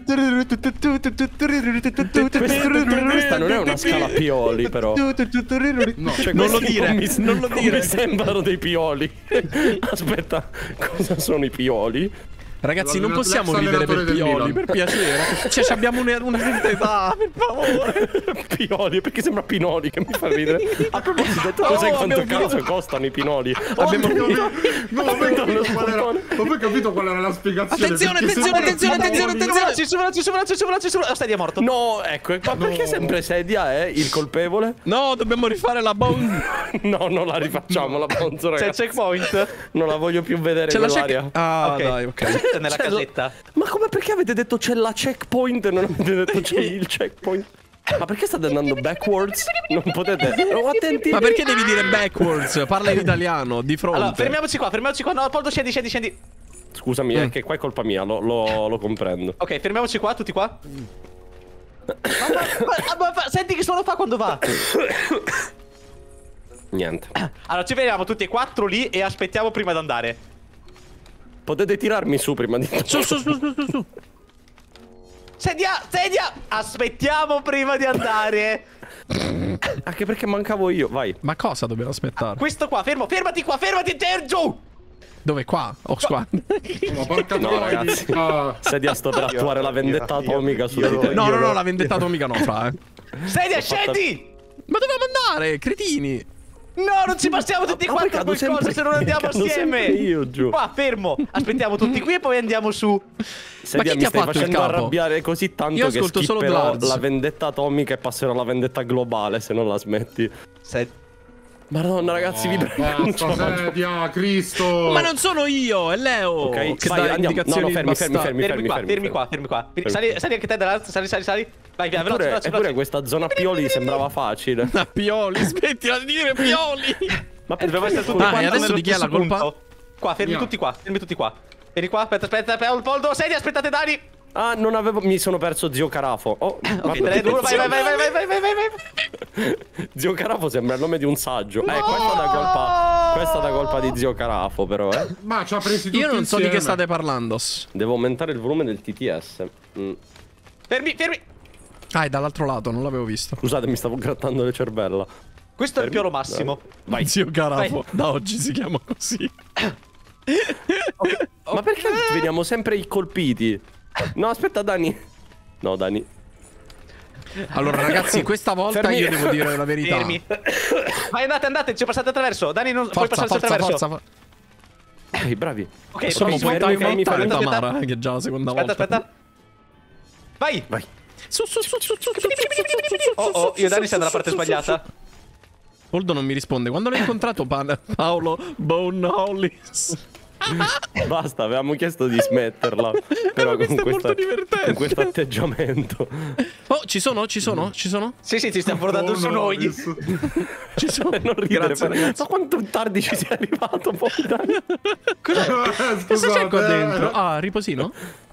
Questa non è una scala pioli, però. No, cioè, non lo dire. Mi sembrano dei pioli. Aspetta, cosa sono i pioli? Ragazzi, non possiamo ridere per Pioli, per piacere. Cioè, abbiamo una certa età, per favore. Pioli, perché sembra Pinoli che mi fa ridere. A proposito, tu sai quanto cazzo costano i Pinoli? Abbiamo capito qual era la spiegazione. Attenzione. Ci Sedia è morto. No, ecco, ma perché sempre Sedia è il colpevole? No, dobbiamo rifare la Bone. No, non la rifacciamo la Bonzo, ragazzi. C'è il checkpoint. Non la voglio più vedere quell'aria. Dai, ok. Nella casetta. Ma come, perché avete detto c'è la checkpoint e non avete detto c'è il checkpoint? Ma perché state andando backwards? Non potete. Attenti. Ma perché devi dire backwards? Parla in italiano, di fronte. Allora, fermiamoci qua. No, Poldo, scendi. Scusami, è che qua è colpa mia, lo comprendo. Ok, fermiamoci qua, tutti qua. Senti che suono fa quando va. Niente. Allora, ci vediamo tutti e 4 lì e aspettiamo prima di andare. Potete tirarmi su prima di... Su. Sedia! Aspettiamo prima di andare. Anche perché mancavo io, vai. Ma cosa dobbiamo aspettare? Questo qua, fermati qua, fermati, giù! Dove? Qua? Qua. Ma porca no, ragazzi. Sedia sto per attuare la vendetta atomica su di te. No, la vendetta atomica no, fra. Sedia, scendi! Ma dovevamo andare, cretini! No, non ci passiamo tutti quanti a qualcosa se non andiamo assieme! Io giù. Qua, fermo! Aspettiamo tutti qui e poi andiamo su. Sedia, mi stai facendo arrabbiare così tanto che skipperò la vendetta atomica e passerò alla vendetta globale se non la smetti. Madonna, ragazzi, vi prego. Sedia, Cristo. Ma non sono io, è Leo. Ok, che dà indicazioni. Fermi qua. Sali anche te dall'alto, sali. Vai, veloce. Eppure questa zona Pioli sembrava facile. Pioli, smettila di dire Pioli. Ma doveva essere tutti quanti. Adesso di chi è la colpa? Qua, fermi tutti qua. Vieni qua, aspetta, Poldo, Sedia, aspettate, Dani. Ah, non avevo... Mi sono perso Zio Carafo. Oh, ok, 3, 2, vai. Zio Carafo sembra il nome di un saggio. Questa è da colpa di Zio Carafo, però, Ma ci ha presi tutti Io non so insieme. di che state parlando. Devo aumentare il volume del TTS. Fermi. Ah, è dall'altro lato, non l'avevo visto. Scusate, mi stavo grattando le cervella. Questo è il piano massimo. Vai. Zio Carafo, da oggi si chiama così. Ma perché veniamo sempre i colpiti? No, aspetta, Dani. No, Dani. Allora, ragazzi, questa volta io devo dire la verità. Fermi. Vai, andate, ci passate attraverso. Dani, non puoi passarci attraverso. Forza. Bravi. Ok, sono fermi, Tamara, che è già la seconda volta. Aspetta. Vai. Su. Io e Dani siamo dalla parte sbagliata. Poldo non mi risponde. Quando l'hai incontrato Paolo Bone Hollis? Basta, avevamo chiesto di smetterla. Però con questo atteggiamento. Oh, ci sono? Sì, ci stiamo portando su noi. Ci sono. Non ridere, ma quanto tardi ci sei arrivato poi, Dani? Cosa c'è qua dentro? Ah, riposino?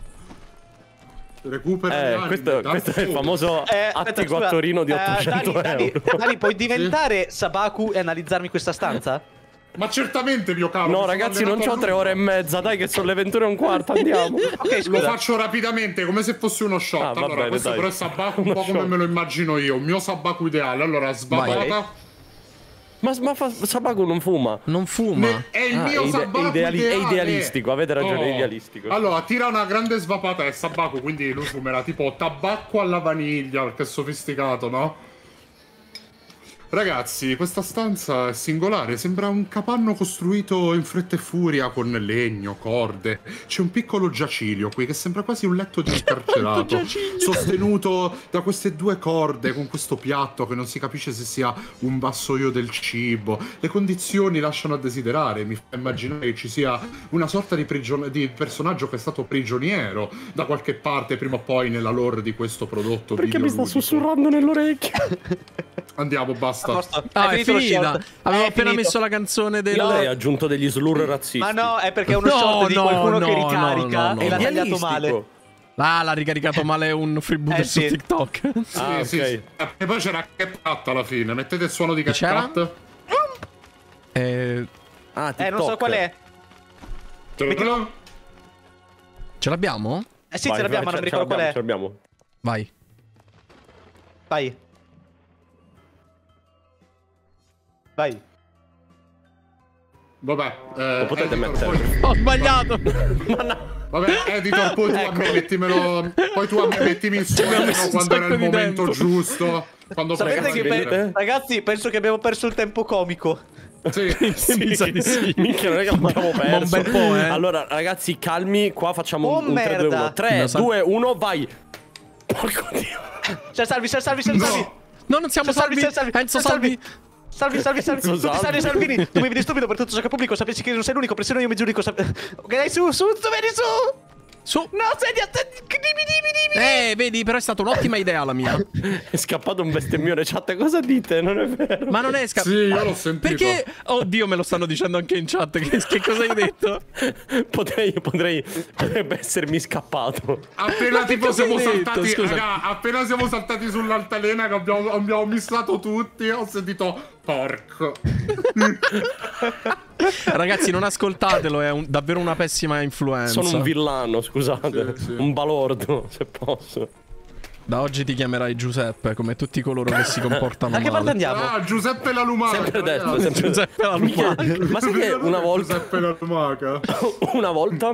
Recupera questo è il famoso attico a Torino di 800 euro. Dani, puoi diventare Sabaku e analizzarmi questa stanza? Ma certamente, mio caro. No, ragazzi, non c'ho 3 ore e mezza. Dai, che sono le 21:15. Andiamo. Ok, lo faccio rapidamente, come se fosse uno shot. Allora, bene, questo però è Sabaku un po' come me lo immagino io. Un mio Sabaku ideale. Allora, sbavata. Ma Sabaku non fuma. Non fuma. È il mio Sabaku ideale. È idealistico, avete ragione, è idealistico. Allora, tira una grande svapata e Sabaku, quindi lui fumerà tipo tabacco alla vaniglia, perché è sofisticato, no? Ragazzi, questa stanza è singolare, sembra un capanno costruito in fretta e furia con legno, corde. C'è un piccolo giaciglio qui che sembra quasi un letto di un carcerato, sostenuto da queste 2 corde con questo piatto che non si capisce se sia un vassoio del cibo. Le condizioni lasciano a desiderare, mi fa immaginare che ci sia una sorta di personaggio che è stato prigioniero da qualche parte prima o poi nella lore di questo prodotto. Perché mi sta sussurrando nell'orecchio? Andiamo, basta. È finita. Avevo appena messo la canzone del... Lei ha aggiunto degli slur razzisti. Ma no, è perché è uno short di qualcuno che ricarica e l'ha tagliato male. L'ha ricaricato male un freebooter su TikTok. Sì. E poi c'era CapCut alla fine. Mettete il suono di CapCut. Non so qual è. Ce l'abbiamo? Sì, ce l'abbiamo, ma non mi ricordo qual è. Ce l'abbiamo. Vai. Vabbè, lo potete mettere. Ho sbagliato. Ma no. Vabbè, editor, poi tu a me mettimelo. Poi tu a me mettimi il suono quando era il momento giusto. Quando sapete che ragazzi, penso che abbiamo perso il tempo comico. Sì. Mi sa di sì. Minchia, non è che abbiamo perso. Un bel po', Allora, ragazzi, calmi. Qua facciamo un 3-2-1. 3-2-1, vai. Porco Dio. Salvi. No, non siamo salvi. Enzo, salvi. Salvi. Salvini. Tu mi vedi stupido per tutto ciò che pubblico. Sapessi che non sei l'unico, persino io mi giudico. Ok, dai, su, vieni su. No, Sedia, dimmi. Vedi, però è stata un'ottima idea la mia. È scappato un bestemmione. Chat, cosa dite? Non è vero. Ma non è scappato. Sì, io l'ho sentito. Perché? Oddio, me lo stanno dicendo anche in chat. Che cosa hai detto? Potrebbe essermi scappato. Appena tipo siamo saltati, raga, appena siamo saltati sull'altalena che abbiamo missato tutti, ho sentito porco. Ragazzi, non ascoltatelo, è davvero una pessima influenza. Sono un villano, scusate. Sì. Un balordo, se posso. Da oggi ti chiamerai Giuseppe, come tutti coloro che si comportano male. A che parte andiamo? Ah, Giuseppe la Lumaca. Sempre detto, sempre Giuseppe la Lumaca. Ma sai che una volta... Giuseppe la Lumaca. Una volta...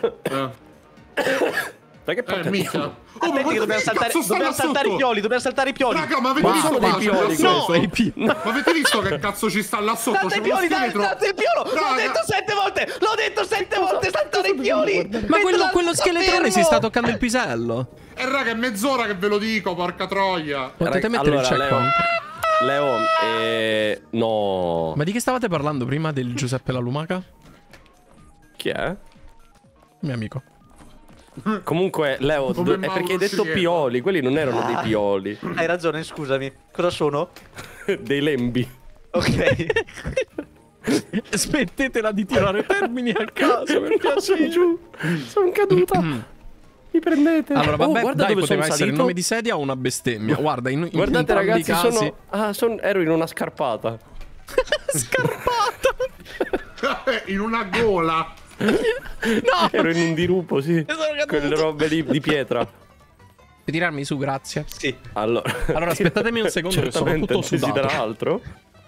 Da che parte mica. Attenti che dobbiamo saltare i pioli, dobbiamo saltare i pioli. Raga, ma avete visto dei pioli? No, Ma avete visto che cazzo ci sta là sotto? Salta i pioli, dai, salta il piolo! L'ho detto 7 volte! L'ho detto 7 volte, saltare i pioli! Ma quello scheletrone si sta toccando il pisello. Raga, è mezz'ora che ve lo dico, porca troia. Potete mettere il checkpoint. Leo, no. Ma di che stavate parlando prima del Giuseppe la Lumaca? Chi è? Mio amico. Comunque, Leo, è perché hai detto pioli, quelli non erano dei pioli. Hai ragione, scusami. Cosa sono? Dei lembi. Ok. Smettetela di tirare termini a caso, per piacere. Giù. Sono caduta. Mi prendete. Allora, vabbè, guarda dai, dove poteva sono essere il salito. nome di sedia o una bestemmia. Guarda, in Guardate ragazzi, casi... ero in una scarpata. Scarpata! In una gola. No! Ero in un dirupo, sì. Quelle robe lì di pietra. Puoi tirarmi su, grazie. Sì. Allora aspettatemi un secondo che sono tutto sudato. Desidera altro?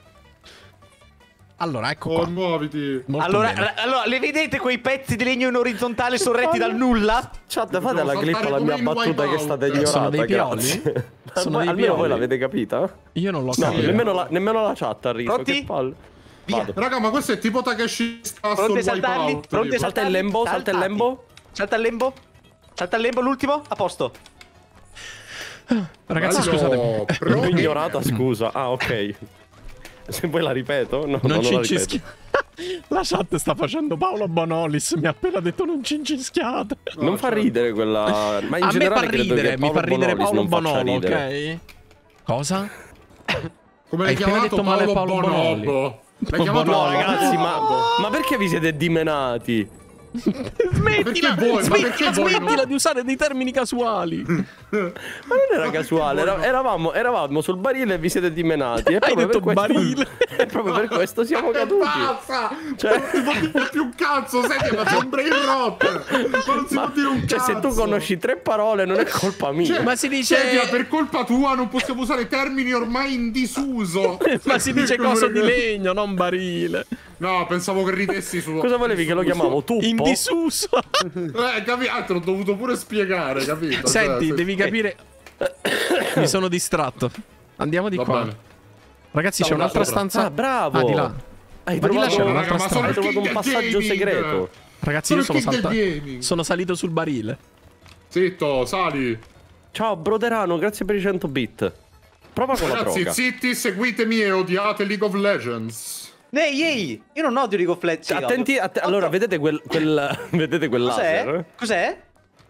Allora, ecco qua. Muoviti. Allora, le vedete quei pezzi di legno in orizzontale sorretti dal nulla? Chat, fate alla clip la mia battuta che è stata ignorata. Sono dei pioli? Sono dei almeno voi l'avete capita? Io non l'ho No, capito. nemmeno la chat ha riso. Pronti? Che palle. Vado. Raga, ma questo è tipo Takeshi sta sul Pronti a saltarli? wipeout. Pronti a Salta il lembo, salta il lembo. Salta il lembo. Salta il lembo, l'ultimo. A posto. Ragazzi, scusatemi. L'ho ignorata, scusa. Ah, ok. Se vuoi la ripeto? No, non ci la incischi. La chat sta facendo Paolo Bonolis. Mi ha appena detto non ci incischiate. Non fa ridere quella. Ma in a me generale fa ridere, mi fa ridere Paolo Bonolo, ok? Cosa? Come Hai l'hai appena chiamato detto male Paolo Bonobo? Bonoli. L'hai chiamato No, ragazzi, ma perché vi siete dimenati? Smettila, smettila di usare dei termini casuali. Ma non era casuale, eravamo sul barile e vi siete dimenati. Hai detto barile. E proprio per questo siamo caduti. Basta! Cioè... Non si può dire più un cazzo, senti, ma c'è un brain rot! Ma non si può dire un cazzo! Cioè, se tu conosci 3 parole non è colpa mia. Cioè, ma si dice... Sedia, per colpa tua non possiamo usare termini ormai in disuso! Ma si dice coso di legno, non barile. No, pensavo che ridessi su... Cosa volevi che lo chiamavo? Tuppo? In disuso. Capito? Te l'ho dovuto pure spiegare, capito? Senti, cioè, devi capire... Mi sono distratto. Andiamo di qua. bene. Ragazzi, c'è un'altra stanza. Ah, bravo! Ah, di là. Hai Ma di là trovato, c'è un'altra ma sono stanza. hai trovato un passaggio segreto. Ragazzi, io Sono sono il king del gaming. sono salito sul barile. Zitto, sali. Ciao, Broderano, grazie per i 100 bit. Prova con la Ragazzi, droga. zitti, seguitemi e odiate League of Legends. Ehi, io non odio League of Legends. Attenti, allora, vedete vedete quel laser? Cos'è?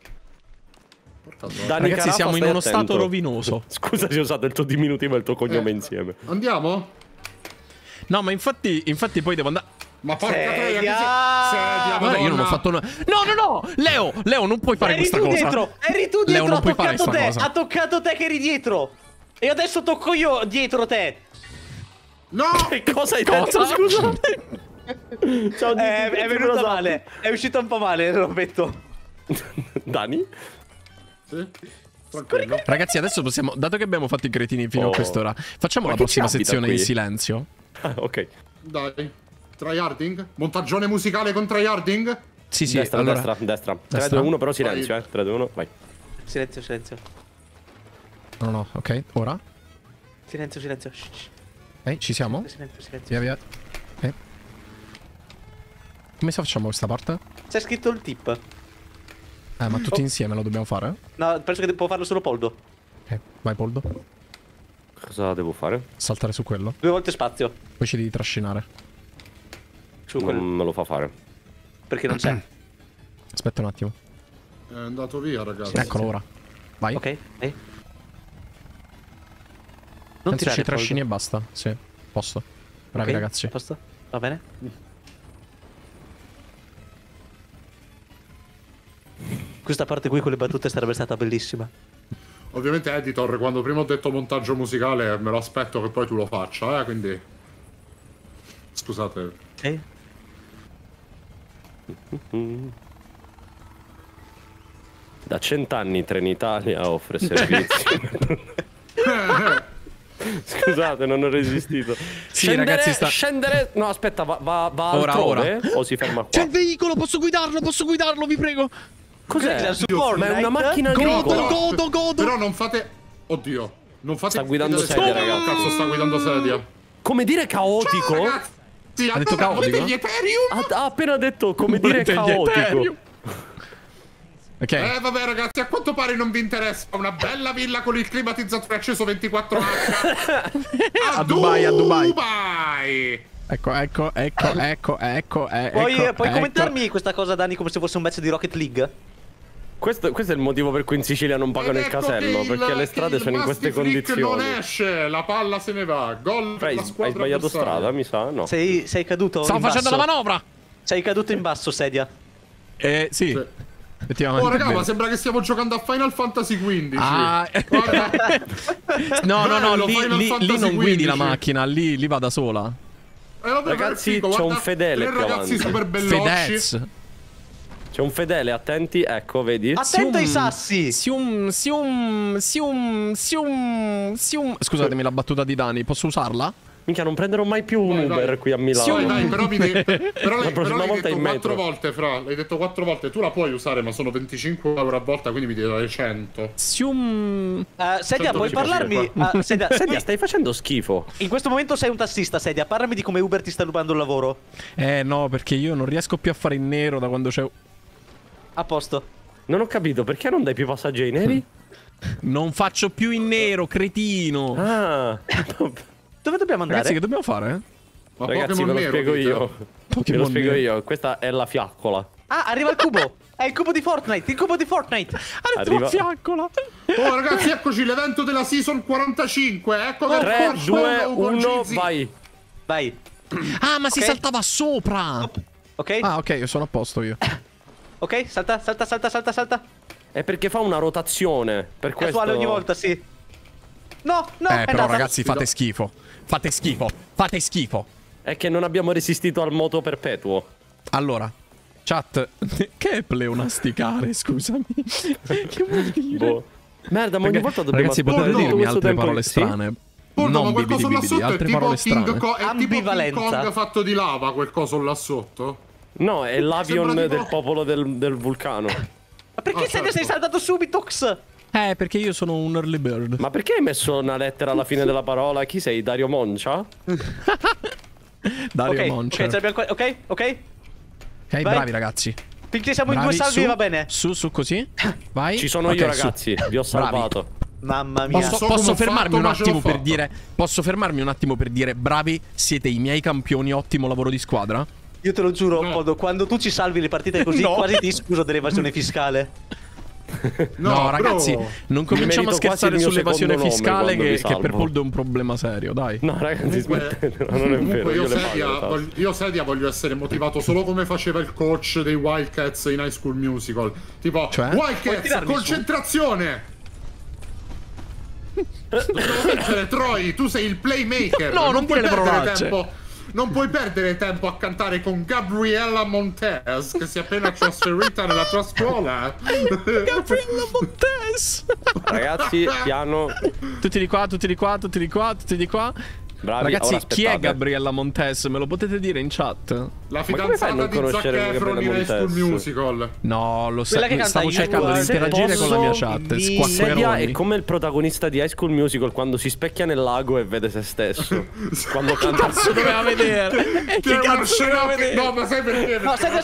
Dani Ragazzi, Carafa, siamo in stai uno attento. stato rovinoso. Scusa se ho usato il tuo diminutivo e il tuo cognome insieme. Andiamo? No, ma infatti poi devo andare... Ma porca Sedia! troia, sedia, Guarda, io non ho fatto no, no! Leo, non puoi fare questa cosa. Eri tu dietro, Leo, non ha puoi fare toccato questa te, cosa. ha toccato te che eri dietro. E adesso tocco io dietro te. No! Che cosa hai detto? Scusa. Ciao, È venuto male, è uscito un po' male, lo metto. Dani? Sì? Tranquillo. Ragazzi, adesso possiamo... Dato che abbiamo fatto i cretini fino a quest'ora, facciamo Ma la chi prossima ci abita sezione qui? in silenzio. Ah, ok. Dai. Tryharding? Montagione musicale con tryharding? Sì, Destra, allora... destra. 3, 2, 1, però silenzio, 3, 2, 1, vai. Silenzio. No, ok, ora. Silenzio. Shh. Ci siamo? Silenzio. Via. Ok. Come facciamo questa parte? C'è scritto il tip. Ma tutti insieme lo dobbiamo fare? No, penso che può farlo solo Poldo. Ok, vai Poldo. Cosa devo fare? Saltare su quello. 2 volte spazio. Poi ci devi trascinare. Su Non quello. me lo fa fare. Perché non c'è. Aspetta un attimo. È andato via, ragazzi. Eccolo ora. Vai. Ok, vai. Penso Non tirare, ci trascini Poldo. e basta. Sì, posto. Bravi Ok, ragazzi. Posto? Va bene? Questa parte qui con le battute sarebbe stata bellissima. Ovviamente, editor, quando prima ho detto montaggio musicale, me lo aspetto che poi tu lo faccia, quindi... Scusate. Da 100 anni Trenitalia offre servizi. Scusate, non ho resistito. Sì, ragazzi, scendere. No, aspetta, va altrove? O si ferma qua? C'è il veicolo, posso guidarlo, vi prego. Cos'è? Ma è una macchina agricola. Godo. Però non fate... Oddio. Non fate... Sta guidando sedia, ragazzi. Cazzo, sta guidando sedia. Come dire caotico? Ciao, ragazzi, ha detto caotico? Gli Ethereum? Ha appena detto come dire caotico. Ok. Vabbè ragazzi, a quanto pare non vi interessa una bella villa con il climatizzatore acceso 24H a Dubai. Ecco. Puoi commentarmi questa cosa, Dani, come se fosse un match di Rocket League? Questo è il motivo per cui in Sicilia non pagano il casello, perché le strade sono in queste condizioni. Non esce, la palla se ne va. Gol per la squadra. Hai sbagliato strada, mi sa, no? Sei caduto. Stavo facendo la manovra. Sei caduto in basso, sedia. Sì. Effettivamente. Oh raga, ma sembra che stiamo giocando a Final Fantasy XV. No, lì non guidi la macchina, lì va da sola. Ragazzi, c'è un fedele più ragazzi super Fedez. C'è un fedele, attenti, ecco, vedi? Attento ai sassi. Scusatemi la battuta di Dani, posso usarla? Minchia, non prenderò mai più un Uber qui a Milano. Dai, però la prossima volta in metro. 4 volte, Fra. L'hai detto 4 volte. Tu la puoi usare, ma sono 25 euro a volta, quindi mi devi dare 100. Sedia, puoi parlarmi? Sedia, stai facendo schifo. In questo momento sei un tassista, Sedia. Parlami di come Uber ti sta rubando il lavoro. No, perché io non riesco più a fare in nero da quando c'è... A posto. Non ho capito, perché non dai più passaggi ai neri? Non faccio più in nero, cretino. Dove dobbiamo andare? Ragazzi, che dobbiamo fare? Ma ragazzi, ve lo spiego io. Ve lo spiego io. Questa è la fiaccola. Arriva il cubo. È il cubo di Fortnite. Arriva la fiaccola. Oh ragazzi, eccoci l'evento della season 45. Ecco che 3, 2, 1, vai. Ma si saltava sopra. Ok. Ok, io sono a posto io. Ok, salta. È perché fa una rotazione. Per questo. Casuale ogni volta, sì. No, però ragazzi, fate schifo. È che non abbiamo resistito al moto perpetuo. Allora, chat, che è pleonasticare, scusami? Che vuol dire? Merda, ma ogni volta dobbiamo... Ragazzi, potete dirmi altre parole strane? Non bibidi, altre parole strane. È tipo King Kong fatto di lava, quel coso là sotto? No, è l'avion del popolo del vulcano. Ma perché sei saltato subito, X? Perché io sono un early bird. Ma perché hai messo una lettera alla fine della parola? Chi sei? Dario Moncia? Dario Moncia. Ok, bravi ragazzi. Finché siamo in 2 salvi va bene. Su così. Vai. Ci sono io ragazzi, vi ho salvato. Mamma mia. Posso fermarmi un attimo per dire... Posso fermarmi un attimo per dire bravi, siete i miei campioni, ottimo lavoro di squadra? Io te lo giuro, Podo, quando tu ci salvi le partite così quasi ti scuso dell'evasione fiscale. No, ragazzi, non cominciamo a scherzare sull'evasione fiscale che per Poldo è un problema serio, dai. No, ragazzi, smettetela, non è vero. Io Sedia voglio essere motivato solo come faceva il coach dei Wildcats in High School Musical. Tipo, Wildcats, concentrazione! Troy, tu sei il playmaker. No, non puoi perdere tempo. Non puoi perdere tempo a cantare con Gabriella Montez, che si è appena trasferita nella tua scuola. Gabriella Montez! Ragazzi, piano. Tutti di qua. Bravi, ragazzi, chi è Gabriella Montez? Me lo potete dire in chat? La fidanzata di Zac Efron in High School Musical. No, lo stavo cercando di interagire con la mia chat. Sedia è come il protagonista di High School Musical quando si specchia nel lago e vede se stesso. Quando canta. Che cazzo doveva vedere? Che cazzo doveva vedere? No, ma sai perché? No, aspetta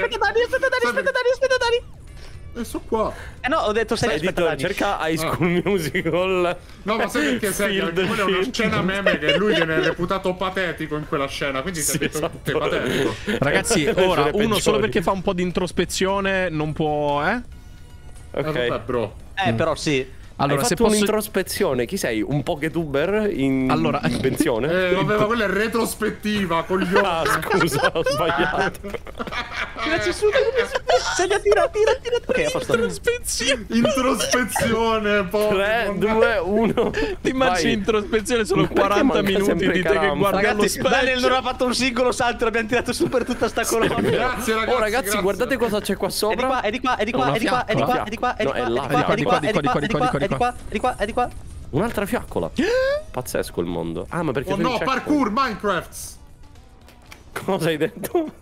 Dani. E so qua. No, ho detto cerca High School Musical. No, ma sai perché quella è una scena meme che lui viene reputato patetico in quella scena, quindi ti ha detto che è patetico. Ragazzi, ora uno solo perché fa un po' di introspezione non può, Ok. Vabbè, bro. Però sì. Allora, hai fatto un'introspezione. Chi sei? Un poketuber in pensione? Vabbè, ma quella è retrospettiva, coglione. Ah, scusa, ho sbagliato. Tiraci su, tira. Ok, a posto. Introspezione, poi. 3, 2, 1. Ti immagini introspezione solo 40 minuti di te che guardi allo specchio. Daniel non ha fatto un singolo salto, l'abbiamo tirato su per tutta sta colonna. Grazie, ragazzi. Oh, ragazzi, guardate cosa c'è qua sopra. È di qua. Un'altra fiaccola. Pazzesco il mondo. Ah, ma perché oh no, parkour, Minecraft. Cosa hai detto?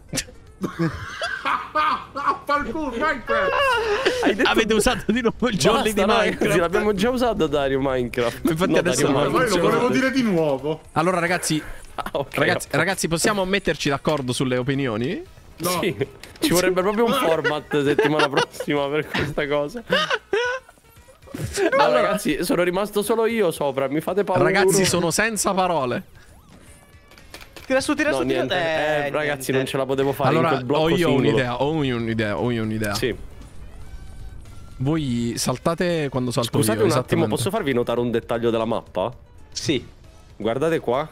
Parkour, Minecraft. Avete usato di nuovo il jolly di Minecraft? L'abbiamo già usato, Dario, Minecraft. Infatti adesso lo volevo dire di nuovo. Allora, ragazzi, ragazzi, possiamo metterci d'accordo sulle opinioni? No. Sì, ci vorrebbe proprio un format settimana prossima per questa cosa. No, ragazzi, sono rimasto solo io sopra, mi fate paura. Ragazzi, sono senza parole. Tira su. Niente. Ragazzi, non ce la potevo fare. Allora, ho un'idea. Sì. Voi saltate quando salto io. Scusate un attimo, posso farvi notare un dettaglio della mappa? Sì. Guardate qua.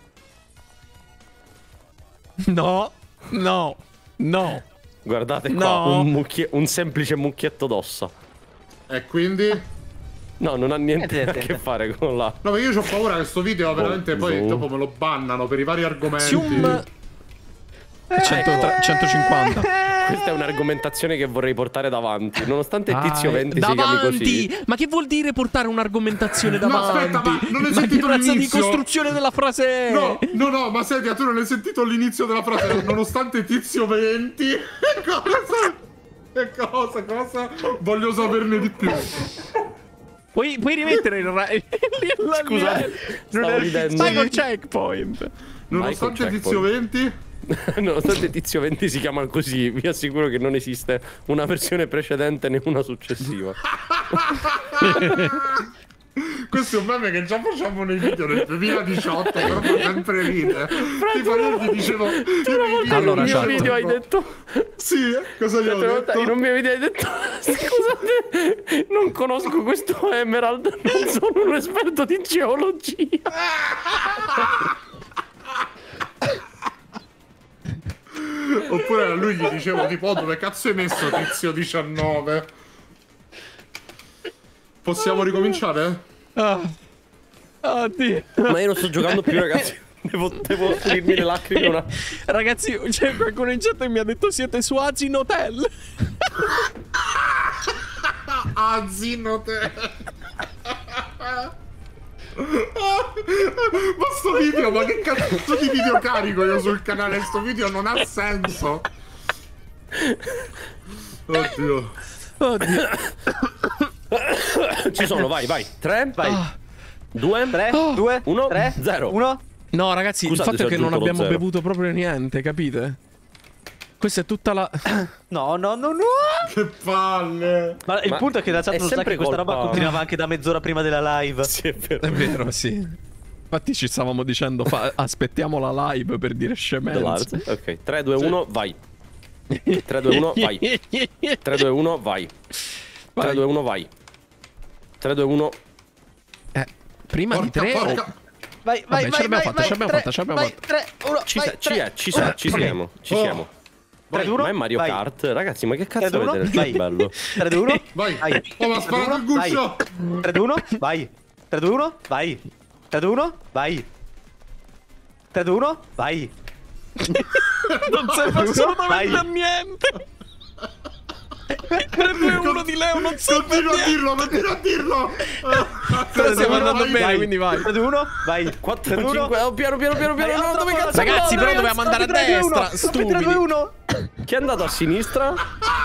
No. Guardate qua, un semplice mucchietto d'ossa. E quindi? No, non ha niente a che fare con la... No, ma io ho paura che sto video veramente poi dopo me lo bannano per i vari argomenti. 150. Questa è un'argomentazione che vorrei portare davanti, nonostante Tizio 20 si chiami così. Ma che vuol dire portare un'argomentazione davanti? No, aspetta, ma non hai sentito l'inizio? l'inizio? Di costruzione della frase. No, ma senti, tu non hai sentito l'inizio della frase. Nonostante Tizio 20. Cosa? Voglio saperne di più. Puoi rimettere il Scusate, stavo ridendo. Michael Checkpoint. Nonostante Tizio 20. Nonostante Tizio 20 si chiama così, vi assicuro che non esiste una versione precedente né una successiva. Questo è un meme che già facciamo nei video del 2018, però fa sempre ridere. Tipo io gli dicevo... Allora, in un video hai detto... Sì, cosa gli ho detto? In un mio video hai detto... Scusate, non conosco questo Emerald, non sono un esperto di geologia. Oppure a lui gli dicevo tipo, oh, dove cazzo hai messo Tizio 19? Possiamo ricominciare? Oddio. Ma io non sto giocando più, ragazzi. Devo pulirmi le lacrime. Ragazzi, c'è qualcuno in chat che mi ha detto siete su Azin Hotel. Azin Hotel. Ma sto video, ma che cazzo di video carico io sul canale? Sto video non ha senso. Oddio. Ci sono, vai. 3, vai. 2, 1, 0. No, ragazzi, scusate, il fatto è che non abbiamo bevuto proprio niente, capite? Questa è tutta la... No. Che palle. Ma il punto è che da chat non sa che questa roba continuava anche da mezz'ora prima della live. Sì, è vero. È vero, sì. Infatti ci stavamo dicendo, aspettiamo la live per dire scemenze. Ok, 3, 2, 1, vai. 3, 2, 1, vai. 3, 2, 1, vai. 3, 2, 1, vai. 3, 2, 1. Prima di 3 o... Vai. Ce l'abbiamo fatta. 3, 1, ci siamo. 3, 2, 1. Ma è Mario Kart? Ragazzi, ma che cazzo avete nel cervello? 3, 2, 1. Vai. Oh, ma sparato il guscio. 3, 2, 1. Vai. 3, 2, 1. Vai. 3, 2, 1. Vai. 3, 2, 1. Vai. Non serve assolutamente niente. 3, 2, 1 di Leo non serve Continua a dirlo. Però stiamo andando bene, quindi vai. 3, 2, 1. Vai. 4, 5. Piano. No, dove cazzo? Ragazzi, però dobbiamo andare a destra. Stupidi. 3, 2, 1. Chi è andato a sinistra?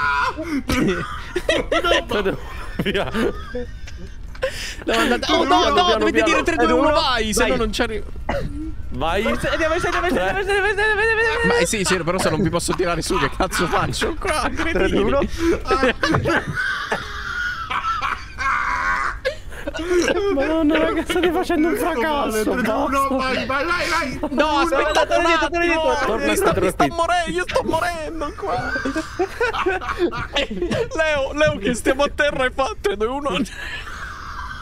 Via. Oh no, dovete dire 3, 2, 1, vai. Se no non ci arrivo. Vai. Andiamo. Ma sì, però se non vi posso tirare su, che cazzo faccio? Qua, 3, 2, 1. Madonna, raga, state facendo un fracasso. 3, 2, 1, vai. No, aspettate un attimo. Io sto morendo qua. Leo, che stiamo a terra e fa 3, 2, 1.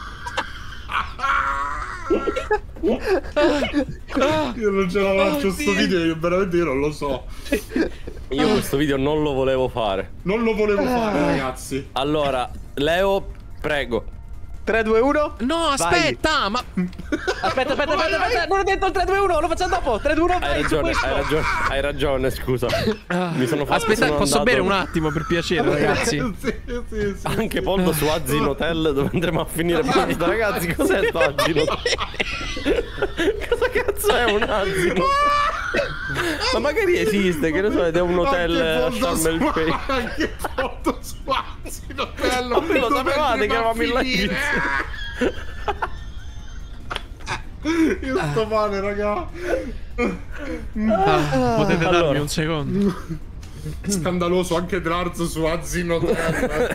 Io non ce la faccio sto video, io veramente non lo so. Io questo video non lo volevo fare. Non lo volevo fare, ragazzi. Allora, Leo, prego. 3, 2, 1. No, aspetta, ma... Aspetta, non ho detto il 3, 2, 1, lo facciamo dopo. 3, 2, 1, vai. Hai ragione, scusa. Mi sono fatto. Aspetta, posso bere un attimo per piacere, ragazzi? Sì. Anche Poldo su Azin Hotel dove andremo a finire. Ragazzi, cos'è sto Azin Hotel? Cosa cazzo è un Azin Hotel? Ma magari esiste, che ne so, ed è un hotel a Sharm el Sheikh. Anche foto su Azin Hotel. Ma voi lo sapevate che eravamo in live? Io sto male, raga. Potete darmi un secondo? Scandaloso anche Drarz su Azin Hotel.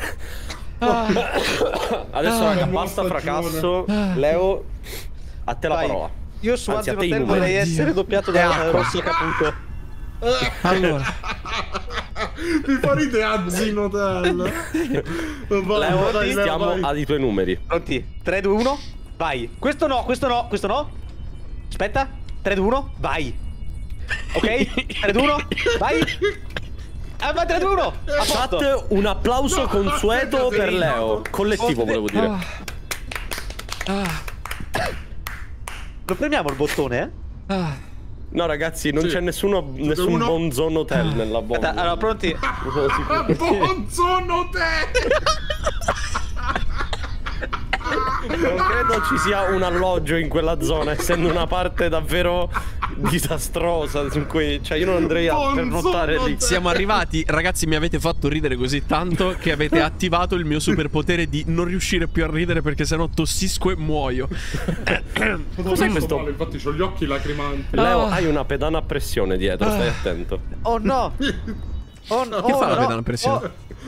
Adesso raga, basta fracasso. Leo, a te la parola. Io su Azin Hotel vorrei essere doppiato da Rosso Caputo. Allora, mi fa ridere Azin Hotel. Leo, stiamo ai tuoi numeri. Pronti? 3, 2, 1, vai. Questo no. Aspetta. 3, 2, 1, vai. Ok? 3, 2, 1, vai. Vai 3, 2, 1. Chat, un applauso consueto per Leo. Collettivo, volevo dire. Lo premiamo il bottone, No ragazzi, non c'è nessun Bonzone Hotel nella bomba. Allora, pronti? Bonzone Hotel. Non credo ci sia un alloggio in quella zona, essendo una parte davvero disastrosa in cui, cioè, io non andrei a pernottare lì. siamo arrivati, ragazzi, mi avete fatto ridere così tanto che avete attivato il mio superpotere di non riuscire più a ridere perché sennò tossisco e muoio. Cos'è questo? Male, infatti c'ho gli occhi lacrimanti. Leo, hai una pedana a pressione dietro, stai attento. Oh no! Oh no! Che fa la pedana a pressione?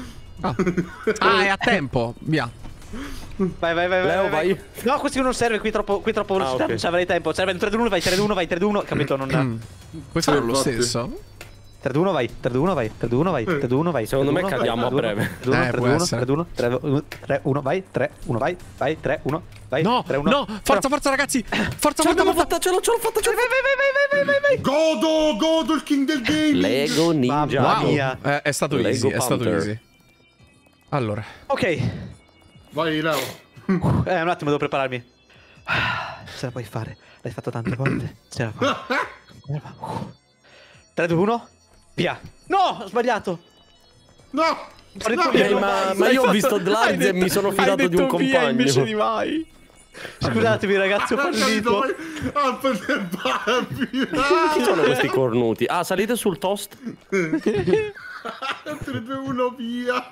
È a tempo, via. Vai. Leo, vai. No, questo non serve, qui troppo velocità, okay. Non ci avrei tempo. Serve 3, 2, 1, vai, 3, 2, 1, vai, 3, 2, 1. Capito, non... Puoi fare lo stesso? 3, 2, 1, vai, 3, 2, 1, vai, 3, 2, 1, vai, 3, 2, 1, vai. Secondo me cadiamo a breve. 3, 2, 1, 3, 2, 1, 3, 1, vai, 3, 1, vai, 3, 1, vai. No, 3, 1. no, forza ragazzi. Forza. Ce l'ho fatta. Vai. Godo il king del game. Lego Ninja. Wow. È stato easy, Allora. Ok. Vai, Leo. Un attimo, devo prepararmi. Ce la puoi fare. L'hai fatto tante volte. Ce la fai. 3, 2, 1. Via. No, ho sbagliato. No. Ma io ho visto Dlarz e mi sono fidato di un compagno. Invece di vai. Scusatemi ragazzi, ho fallito. Chi sono questi cornuti? Ah, salite sul toast. 3, 2, 1, via.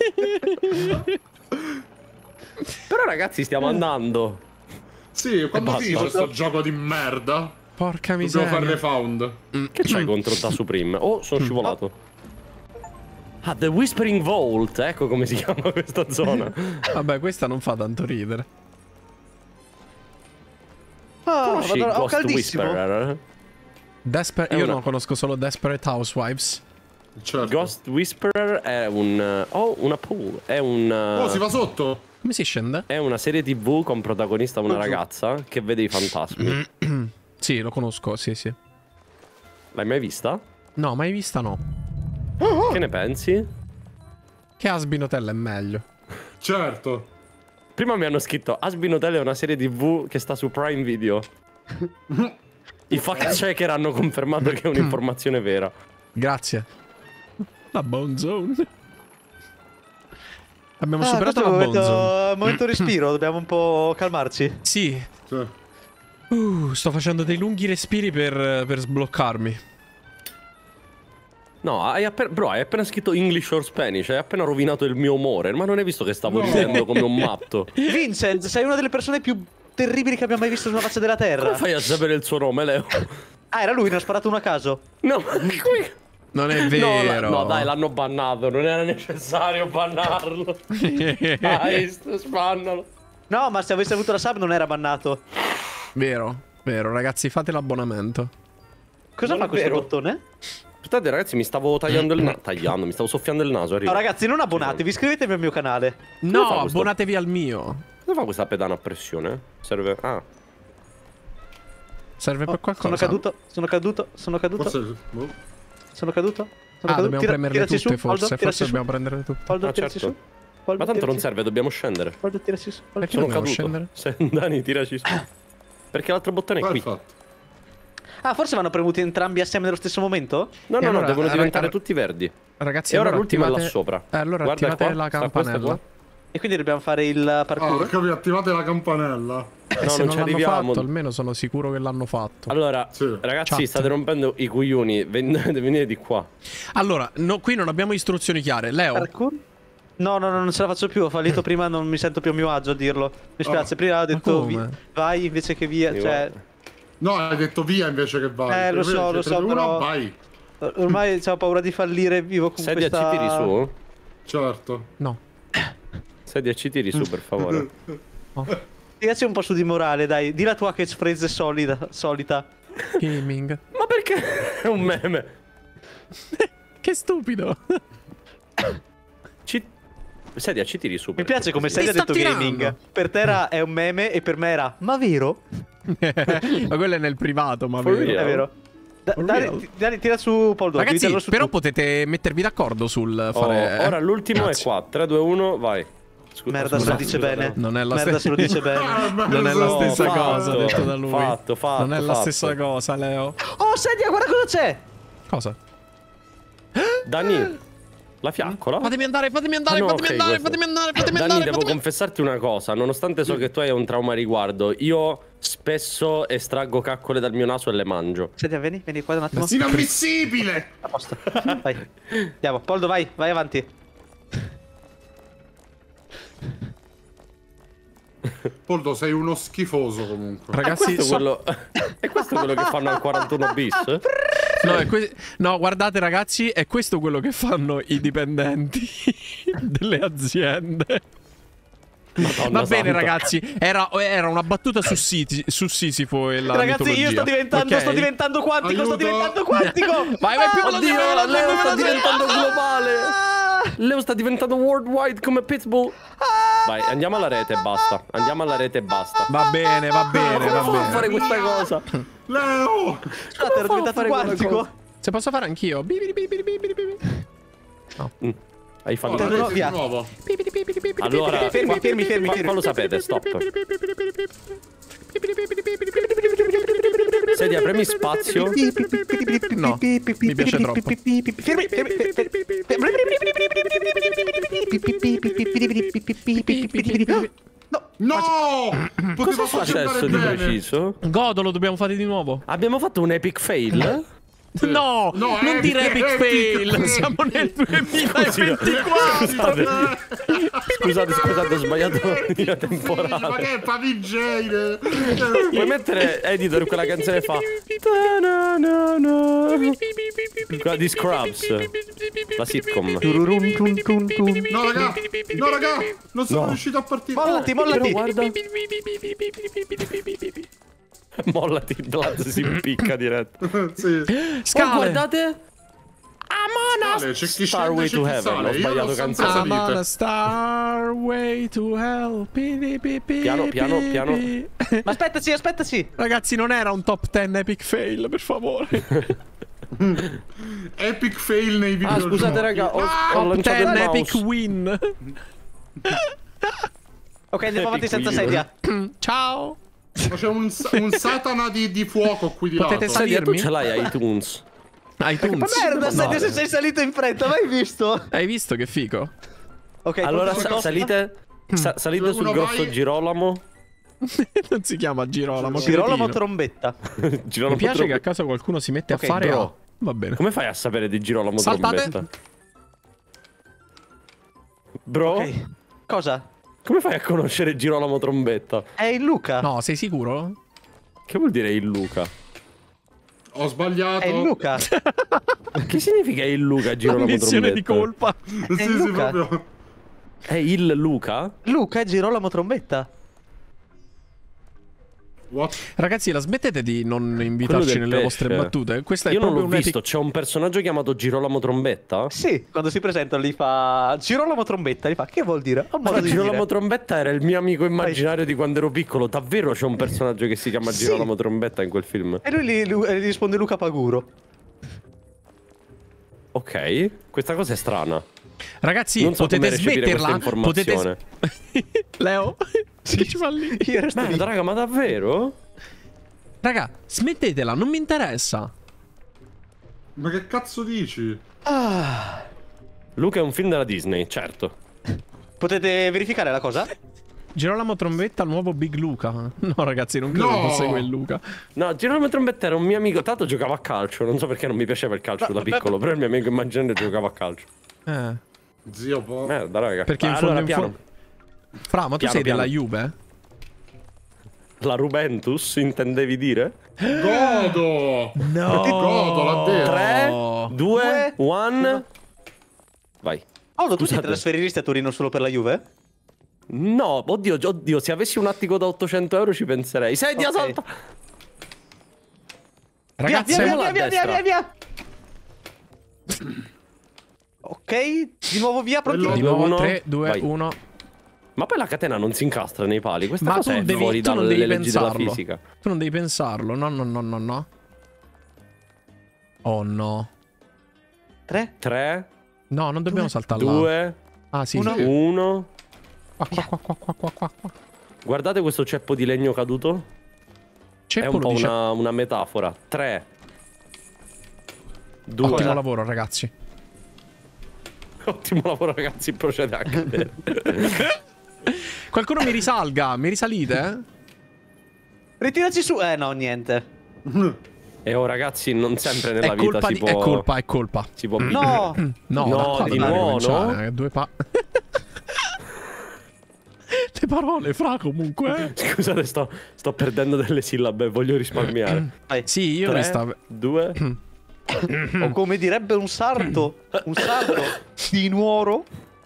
Però ragazzi, stiamo andando. Sì, quando finisce questo gioco di merda? Porca miseria. Dobbiamo fare found. Che c'hai contro Da Supreme? Oh, sono scivolato. Ah, The Whispering Vault. Ecco come si chiama questa zona. Vabbè, questa non fa tanto ridere. Conosci Ghost Whisperer? Io non conosco solo Desperate Housewives. Certo. Ghost Whisperer è un... Oh, una pool. È un... Oh, si va sotto. Come si scende? È una serie TV con protagonista una ragazza che vede i fantasmi. Sì, lo conosco, sì. L'hai mai vista? No, mai vista no. Che ne pensi? Che Hazbin Hotel è meglio. Certo. Prima mi hanno scritto Hazbin Hotel è una serie TV che sta su Prime Video. I fact checker hanno confermato che è un'informazione vera. Grazie. La Bone Zone. Abbiamo superato la Bone Zone. Momento respiro, dobbiamo un po' calmarci. Sì. Sto facendo dei lunghi respiri per sbloccarmi. No, hai appena scritto English or Spanish. Hai appena rovinato il mio umore. Ma non hai visto che stavo ridendo come un matto? Vincent, sei una delle persone più terribili che abbia mai visto sulla faccia della terra. Come fai a sapere il suo nome, Leo? Ah, era lui, ne ho sparato uno a caso. No, ma come... Non è vero. No, dai, l'hanno bannato. Non era necessario bannarlo. Dai, spannalo. No, ma se avesse avuto la sub non era bannato. Vero. Ragazzi, fate l'abbonamento. Cosa fa questo bottone? Aspettate, ragazzi, mi stavo tagliando il naso. Mi stavo soffiando il naso. Arrivo. No, ragazzi, non abbonatevi, iscrivetevi al mio canale. No, abbonatevi al mio. Cosa fa questa pedana a pressione? Serve... Ah. Serve per qualcosa? Sono caduto. Forse... Sono caduto. Dobbiamo premerle tutte, forse dobbiamo prendere tutte. Poldo, tiraci su. Ma tanto non serve, dobbiamo scendere. Poldo, tiraci su. Sono caduto. Dani, tiraci su. Perché l'altro bottone è qui. Ah, forse vanno premuti entrambi assieme nello stesso momento? No, devono diventare tutti verdi. Ragazzi, e ora l'ultima è là sopra. Allora attivate la campanella. E quindi dobbiamo fare il parkour? Oh, attivate la campanella. No, se non ci arriviamo. Fatto, almeno sono sicuro che l'hanno fatto. Allora, ragazzi, state rompendo i coglioni. Venite di qua. Allora, qui non abbiamo istruzioni chiare. Leo? Parkour? No, non ce la faccio più. Ho fallito prima, non mi sento più a mio agio a dirlo. Mi spiace, prima ho detto vai invece che via. Cioè... No, hai detto via invece che vai. Lo so, però... vai. Ormai ho paura di fallire, vivo con Sedia, questa... ci tiri su? Certo. No. Sedia, ci tiri su, per favore. Ragazzi, un po' su di morale, dai. Di la tua catchphrase solita. Gaming. Ma perché? È un meme. Che stupido. Sedia, ci tiri su. Mi piace come Sedia ha detto gaming. Per te è un meme e per me era... Ma vero? Ma quello è nel privato, ma vero. È vero. Dani, tira su Poldo. Ragazzi, però potete mettervi d'accordo sul fare... Ora l'ultimo è qua. 3, 2, 1, vai. Merda, se lo dice bene. Non è la Merda, se lo dice bene. Non è la stessa cosa, detto da lui. Fatto. Non è la stessa cosa, Leo. Oh, Sedia, guarda cosa c'è. Cosa? Dani, la fiaccola? Fatemi andare. Dani, devo confessarti una cosa. Nonostante so che tu hai un trauma a riguardo, io spesso estraggo caccole dal mio naso e le mangio. Sedia, vieni qua un attimo. Inammissibile! A posto. Vai. Andiamo, Poldo, vai avanti. Poldo, sei uno schifoso comunque. Ragazzi, è questo quello che fanno al 41 bis? No, guardate ragazzi, è questo quello che fanno i dipendenti delle aziende. Madonna Va bene santa. Ragazzi, era una battuta su Sisifo e la ragazzi, mitologia. io sto diventando quantico, Vai più Oddio, Leo sta diventando globale. Leo sta diventando worldwide come Pitbull. Vai, andiamo alla rete e basta. Va bene. Come fare questa cosa? Leo! Scusate, ero diventato quantico. Se posso fare anch'io. No. Hai fatto via. Allora, fermi. Qua lo sapete, stop. Sedia, premi spazio. No, mi piace troppo. No! Cosa è successo di preciso? Godolo, dobbiamo fare di nuovo. Abbiamo fatto un epic fail? No, non dire epic fail. Siamo nel 2024. Scusate, ho sbagliato linea temporale. Ma che è Pavigene? Puoi mettere editor quella canzone fa quella di Scrubs, la sitcom. No raga, non sono riuscito a partire. Mollati. Guarda. Mollati, Blaz si impicca diretto. Sì. Scale. Guardate. C'è chi Star Way to Heaven, ho sbagliato canzone. I'm on a star way to hell. Piano. Ma aspettaci. Ragazzi, non era un top 10 epic fail, per favore. Epic fail nei video. Scusate raga, ho Top 10 lanciato il mouse. epic win. Ok, andiamo avanti senza sedia. Ciao. Ma c'è un satana di fuoco qui di lato. Potete Sedia, tu salirmi? ce l'hai iTunes? Ma merda, Sedia, se sei salito in fretta, mai visto? Hai visto che figo? Ok, allora salite sul grosso Girolamo. Non si chiama Girolamo. Girolamo trombetta. Mi piace che a caso qualcuno si mette a fare. Bro. Va bene. Come fai a sapere di Girolamo Saltate. trombetta? Bro? Ok. Cosa? Come fai a conoscere Girolamo trombetta? È il Luca. No, sei sicuro? Che vuol dire il Luca? Ho sbagliato. È il Luca. Che significa il Luca Girolamo Missione trombetta? di colpa. Sì, Luca. proprio. È il Luca? Luca è Girolamo trombetta. What? Ragazzi, la smettete di non invitarci nelle vostre battute? Questa Io è non l'ho proprio visto, c'è un personaggio chiamato Girolamo Trombetta? Sì, quando si presenta gli fa Girolamo Trombetta, gli fa che vuol dire? Girolamo Trombetta era il mio amico immaginario di quando ero piccolo. Davvero c'è un personaggio che si chiama Girolamo Trombetta in quel film? E lui gli risponde Luca Paguro. Ok, questa cosa è strana. Ragazzi, non so potete smetterla? Potete... Leo? Sì, ci fa lì. Merda, raga, ma davvero? Raga, smettetela, non mi interessa. Ma che cazzo dici? Luca è un film della Disney, certo. Potete verificare la cosa? Girolamo Trombetta, il nuovo Big Luca. No, ragazzi, non credo fosse quel Luca. No, Girolamo Trombetta era un mio amico. Tanto giocava a calcio. Non so perché non mi piaceva il calcio da piccolo. Però il mio amico immaginario giocava a calcio. Zio, merda, raga. Perché in fondo Fra, ma tu sei della Juve? La Juventus, intendevi dire? Godo! No! Godo, l'ha detto! 3, 2, 1. Vai. Oh, tu ti trasferiresti a Torino solo per la Juve? No, oddio, se avessi un attico da 800 euro ci penserei. Sedia, salta! Ragazzi, via! Ok, di nuovo via, pronti? Di nuovo 3, 2, 1. Ma poi la catena non si incastra nei pali. Questa ma cosa è fuori dalle leggi della fisica. Tu non devi pensarlo. No. Oh no. 3. No, non dobbiamo saltare là. 2. Ah sì. 1. Qua. Guardate questo ceppo di legno caduto. È un po' una metafora. 3. 2. Ottimo lavoro, ragazzi. Ottimo lavoro, ragazzi. Procede a cadere. Qualcuno mi risalga. Mi risalite? Ritiraci su. No, niente. E oh, ragazzi, non sempre nella vita si può... È colpa. Si può... No! No, di nuovo? Due le parole, Fra, comunque. Scusate, sto perdendo delle sillabe, voglio risparmiare. Sì, io 3, ne stavo... 2... O come direbbe un sardo. Un sardo di Nuoro.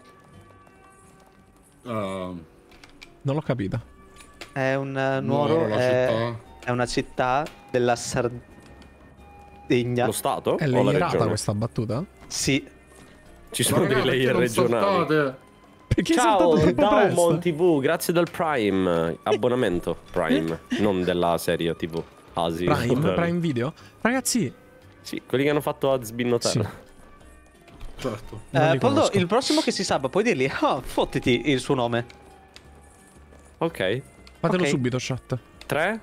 Non l'ho capito. È un Nuoro, è una città della Sardegna. Lo stato? È layerata questa battuta? Sì. Ci sono dei layer regionali. Perché ciao, Daumon TV, grazie del Prime. Abbonamento Prime, non della serie TV. Asi. Prime Video? Ragazzi. Sì, quelli che hanno fatto Azbin Hotel. Sì. Certo. Poldo, il prossimo che si sabba, puoi dirgli, fottiti il suo nome. Ok. Fatelo subito, chat. 3.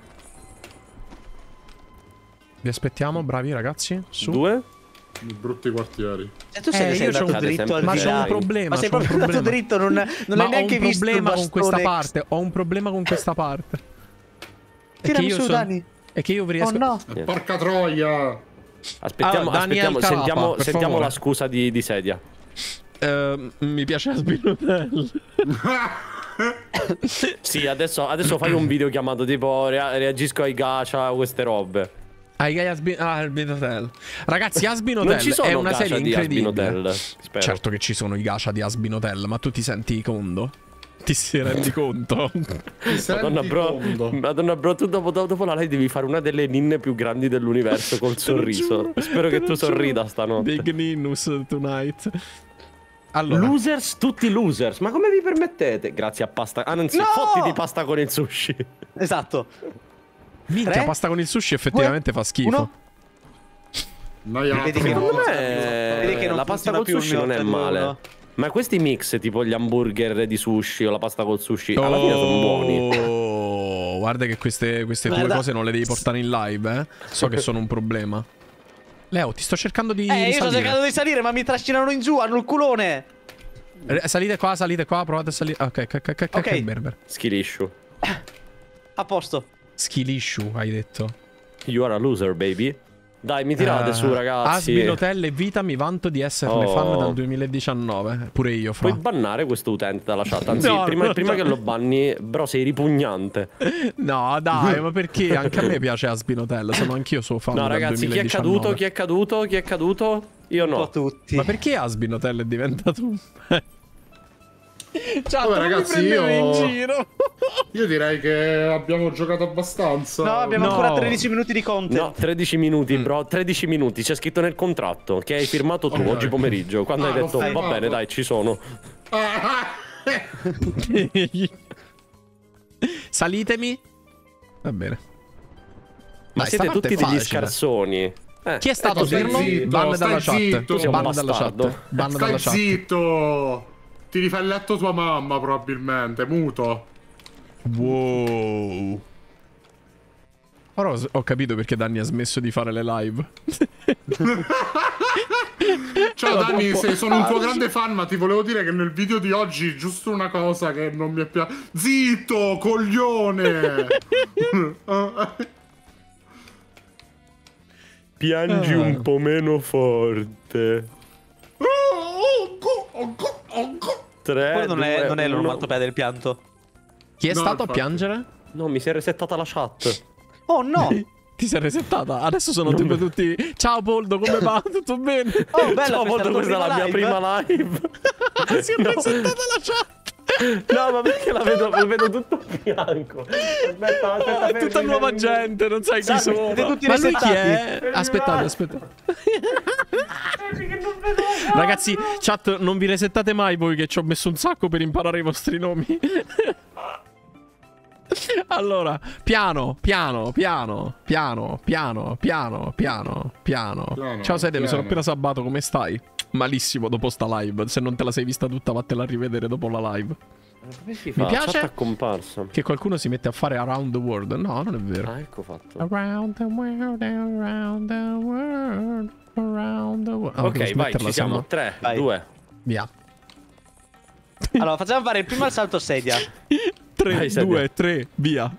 Vi aspettiamo, bravi ragazzi. Su. 2. Brutti quartieri. E tu sei andato dritto al ma c'è un problema. Ma sei proprio andato dritto, non hai neanche visto il problema con questa parte. Ho un problema con questa parte. Tirami su, Dani. È che io riesco... Oh no. Porca troia. Sentiamo la scusa di Sedia. Mi piace Asbin Hotel. Sì, adesso fai un video chiamato tipo reagisco ai gacha, queste robe. Asbin Hotel. Ragazzi, Asbin Hotel è una serie incredibile. Hotel, certo che ci sono i gacha di Asbin Hotel, ma tu ti senti condo? Ti si rendi conto? Madonna bro, tu dopo la live devi fare una delle ninne più grandi dell'universo col sorriso. Spero che tu sorrida stanotte. Big Ninnus tonight. Allora. Losers, tutti losers. Ma come vi permettete? Grazie a pasta. Anzi, fotti di pasta con il sushi. Esatto. Minchia, pasta con il sushi effettivamente fa schifo. Vedi che la pasta col sushi non è male. Ma questi mix, tipo gli hamburger di sushi o la pasta col sushi, alla fine sono buoni. Guarda che queste due cose non le devi portare in live, eh. So che sono un problema. Leo, ti sto cercando di salire. Io sto cercando di salire, ma mi trascinano in giù, hanno il culone. Salite qua, provate a salire. Ok, Berber. Skill issue. A posto. Skill issue, hai detto. You are a loser, baby. Dai, mi tirate su, ragazzi. Asbin Hotel e Vita, mi vanto di esserne fan dal 2019. Pure io, Fra. Puoi bannare questo utente dalla chat? Anzi, prima che lo banni, bro, sei ripugnante. No, dai, ma perché? Anche a me piace Asbin Hotel. Sono anch'io suo fan. No, ragazzi, chi è caduto? Chi è caduto? Chi è caduto? Io no. Tutti. Ma perché Asbin Hotel è diventato un... Vabbè, ragazzi, io direi che abbiamo giocato abbastanza. No, abbiamo ancora 13 minuti di content. No, 13 minuti, bro. 13 minuti. C'è scritto nel contratto che hai firmato tu oggi pomeriggio. Quando hai detto, va bene, dai, ci sono. Salitemi. Va bene. Ma siete tutti degli scarsoni. Chi è stato a dirlo? Ban dalla chat. Ban dalla chat. Stai zitto. Ti rifai il letto tua mamma, probabilmente. Muto. Wow. Ora ho capito perché Danny ha smesso di fare le live. Ciao Danny, sono un tuo grande fan, ma ti volevo dire che nel video di oggi giusto una cosa che non mi è piaciuta. Zitto, coglione! Piangi un po' meno forte. 3, Poi non è l'onomatopea del pianto. Chi è stato a piangere? No, mi si è resettata la chat. Oh no! Ti sei resettata? Adesso sono tutti. Ciao Poldo, come va? Tutto bene? Oh, bella, ciao Poldo, questa è la mia prima live. Si è resettata la chat. No, ma perché la vedo tutto bianco? Aspetta, è tutta nuova gente, non sai chi sono. Ma lui chi è? Aspettate. Ragazzi, chat, non vi resettate mai voi che ci ho messo un sacco per imparare i vostri nomi. Allora, piano. Ciao Sede, mi sono appena sabbato, come stai? Malissimo dopo sta live. Se non te la sei vista tutta, vattela a rivedere dopo la live. Come si fa? Mi piace che qualcuno si mette a fare Around the World. No, non è vero. Ah, ecco fatto. Around the world, around the world, around the world. Ok, vai, ci siamo. 3, 2. Via. Allora, facciamo fare prima il salto a sedia. 3, 2, 3, via.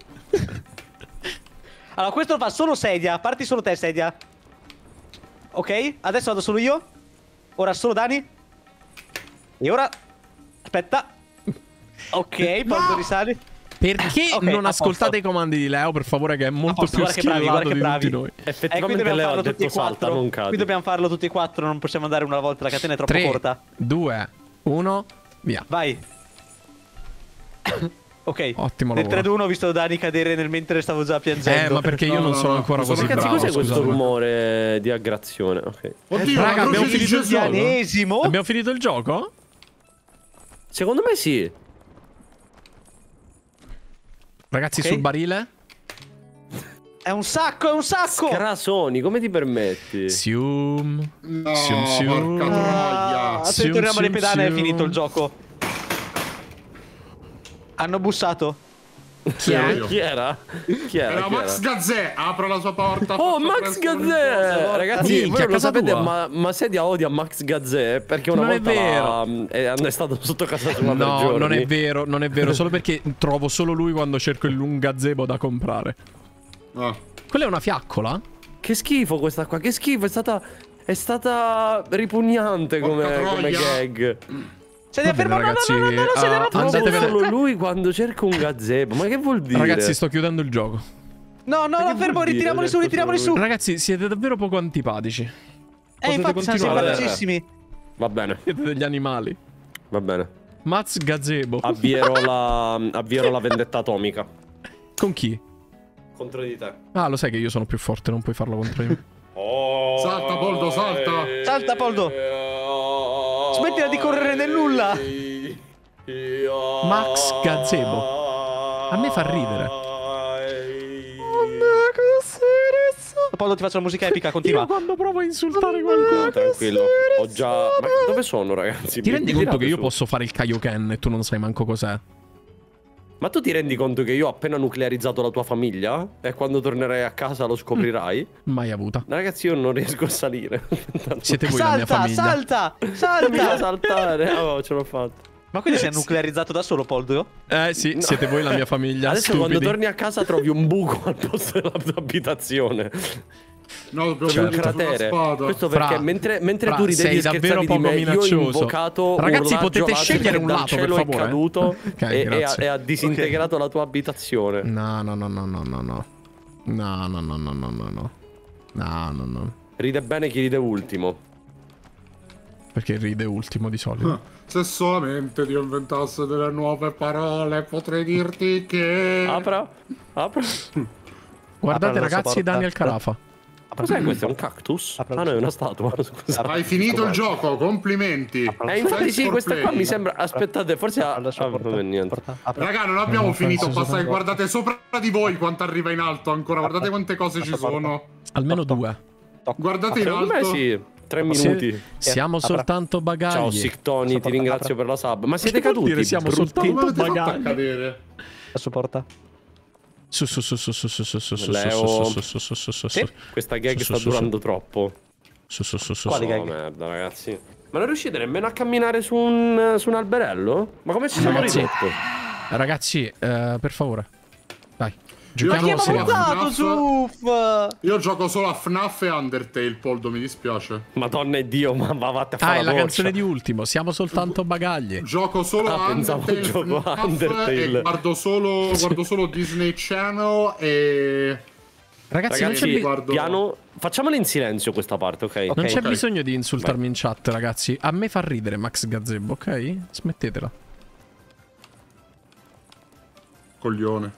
Allora, questo lo fa solo sedia. Parti solo te, sedia. Ok, adesso vado solo io. Ora solo Dani. E ora... Aspetta. Ok, quando risali. Perché non ascoltate i comandi di Leo, per favore, che è molto più skillato di tutti noi. Effettivamente Leo ha detto salta, non cade. Qui dobbiamo farlo tutti e 4, non possiamo andare una volta, la catena è troppo corta. 2, 1, via. Vai. Ok. Ottimo nel lavoro. 3-2-1 ho visto Dani cadere nel mentre stavo già piangendo. Ma perché io non sono ancora così bravo. Ragazzi, cos'è questo rumore di aggrazione? Ok. Oddio, raga, abbiamo finito il gioco? Abbiamo finito il gioco? Secondo me sì. Ragazzi, sul barile? È un sacco, Scrasoni, come ti permetti? Sium. No, porca troia. Se torniamo alle pedane è finito il gioco. Hanno bussato. Chi era? Era Max Gazzè, apro la sua porta. Oh, Max Gazzè! Ragazzi, voi non lo sapete, ma Sedia odia Max Gazzè perché una volta è stato sotto casa sua. No, non è vero, non è vero. Solo perché trovo solo lui quando cerco il gazebo da comprare. Quella è una fiaccola? Che schifo questa qua, che schifo, è stata ripugnante come gag. Sedia fermo, ragazzi, andate solo lui quando cerca un gazebo. Ma che vuol dire? Ragazzi, sto chiudendo il gioco. No, fermo, ritiriamoli su. Ragazzi, siete davvero poco antipatici. Infatti siamo simpaticissimi. Va bene. Siete degli animali. Va bene. Maz Gazebo. Avvierò la vendetta atomica. Con chi? Contro di te. Ah, lo sai che io sono più forte, non puoi farlo contro di me. Salta, Poldo, salta. Salta, Poldo. Smettila di correre nel nulla. Max Gazebo. A me fa ridere. Poldo, ti faccio la musica epica, continua. Io quando provo a insultare qualcuno. Tranquillo. Ho già... Ma dove sono, ragazzi? Ti rendi conto che io posso fare il Kaioken e tu non sai manco cos'è? Ma tu ti rendi conto che io ho appena nuclearizzato la tua famiglia? E quando tornerai a casa lo scoprirai? Mai avuta. Ragazzi, io non riesco a salire. Siete voi la mia famiglia. Salta! Non mi fa saltare. Oh, ce l'ho fatta. Ma quindi si è nuclearizzato da solo, Poldo? Sì, no. Siete voi la mia famiglia. Adesso stupidi. quando torni a casa trovi un buco al posto della tua abitazione. No, c'è un cratere. Questo perché mentre tu ridevi e scherzavi di me, io ho invocato ragazzi, un potete scegliere un lato, per favore. È caduto okay, e ha disintegrato la tua abitazione. No. Ride bene chi ride ultimo. Perché ride ultimo di solito. Se solamente Dio inventasse delle nuove parole, potrei dirti che... Apra. Guardate ragazzi, Daniel Carafa. Cos'è questo? È un cactus? Ah no, è una statua. Scusa. Hai finito il gioco, complimenti. Infatti sì, questa qua mi sembra... Aspettate, forse ha... niente. Raga, non abbiamo finito, basta che guardate sopra di voi quanto arriva in alto ancora. Guardate quante cose ci sono. Almeno 2. Guardate in alto. Sì, 3 minuti. Siamo soltanto bagagli. Ciao Sictoni, ti ringrazio per la sub. Ma siete caduti? Siamo soltanto bagagli. Cadere. La supporta. Su. Questa gag sta durando troppo. Quale gag? Merda, ragazzi. Ma non riuscite nemmeno a camminare su un alberello? Ma come ci siamo ridotto? Ragazzi, per favore. Dai. Io Io gioco solo a FNAF e Undertale, Poldo, mi dispiace. Madonna Dio, ma vatte a fare è la canzone di Ultimo, siamo soltanto bagagli. Gioco solo a Undertale, e guardo solo Disney Channel e... Ragazzi, piano, facciamola in silenzio questa parte, ok? Non c'è bisogno di insultarmi in chat, ragazzi. A me fa ridere Max Gazebo, ok? Smettetela. Coglione.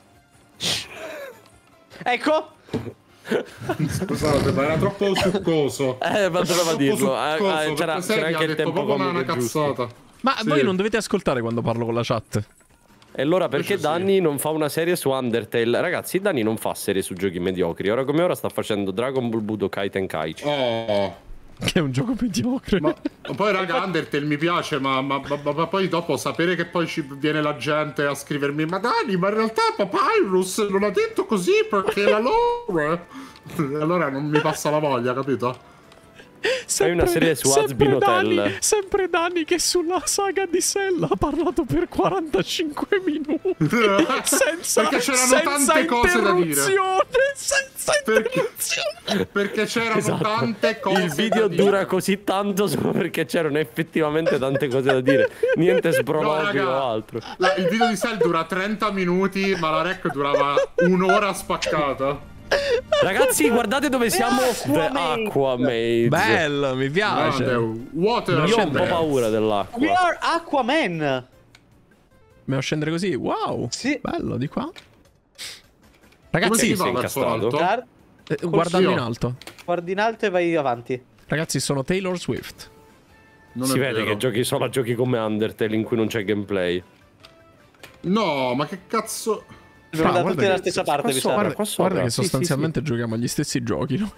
Ecco. Scusate, ma era troppo succoso. Ma doveva dirlo. C'era anche il tempo una cazzata. Ma voi non dovete ascoltare quando parlo con la chat. E allora perché Danny non fa una serie su Undertale? Ragazzi, Danny non fa serie su giochi mediocri. Ora come ora sta facendo Dragon Ball Budokai Tenkaichi. Oh. Che è un gioco mediocre. Ma poi raga, Undertale mi piace, ma poi dopo sapere che poi ci viene la gente a scrivermi: ma Dani, ma in realtà Papyrus non ha detto così perché la lore. Allora non mi passa la voglia, capito? Hai una serie su Hazbin Hotel. Sempre Dani che sulla saga di Cell ha parlato per 45 minuti. Perché c'erano tante cose da dire. Senza interruzione. Perché c'erano tante cose. Il video dura così tanto solo perché c'erano effettivamente tante cose da dire. Niente sproloquio o altro. Il video di Cell dura 30 minuti, ma la rec durava un'ora spaccata. Ragazzi, guardate dove siamo. Aquamaid. Bello, mi piace. Water. Io ho un po' paura dell'acqua. We are Aquaman. Me lo scendere così? Wow. Sì. Bello, di qua. Ragazzi, si incastrato? Guardando in alto. Guardi in alto e vai avanti. Ragazzi, sono Taylor Swift. Non si vede che giochi solo a giochi come Undertale in cui non c'è gameplay. No, ma che cazzo... Siamo tutti nella stessa parte, guarda che sostanzialmente giochiamo agli stessi giochi noi.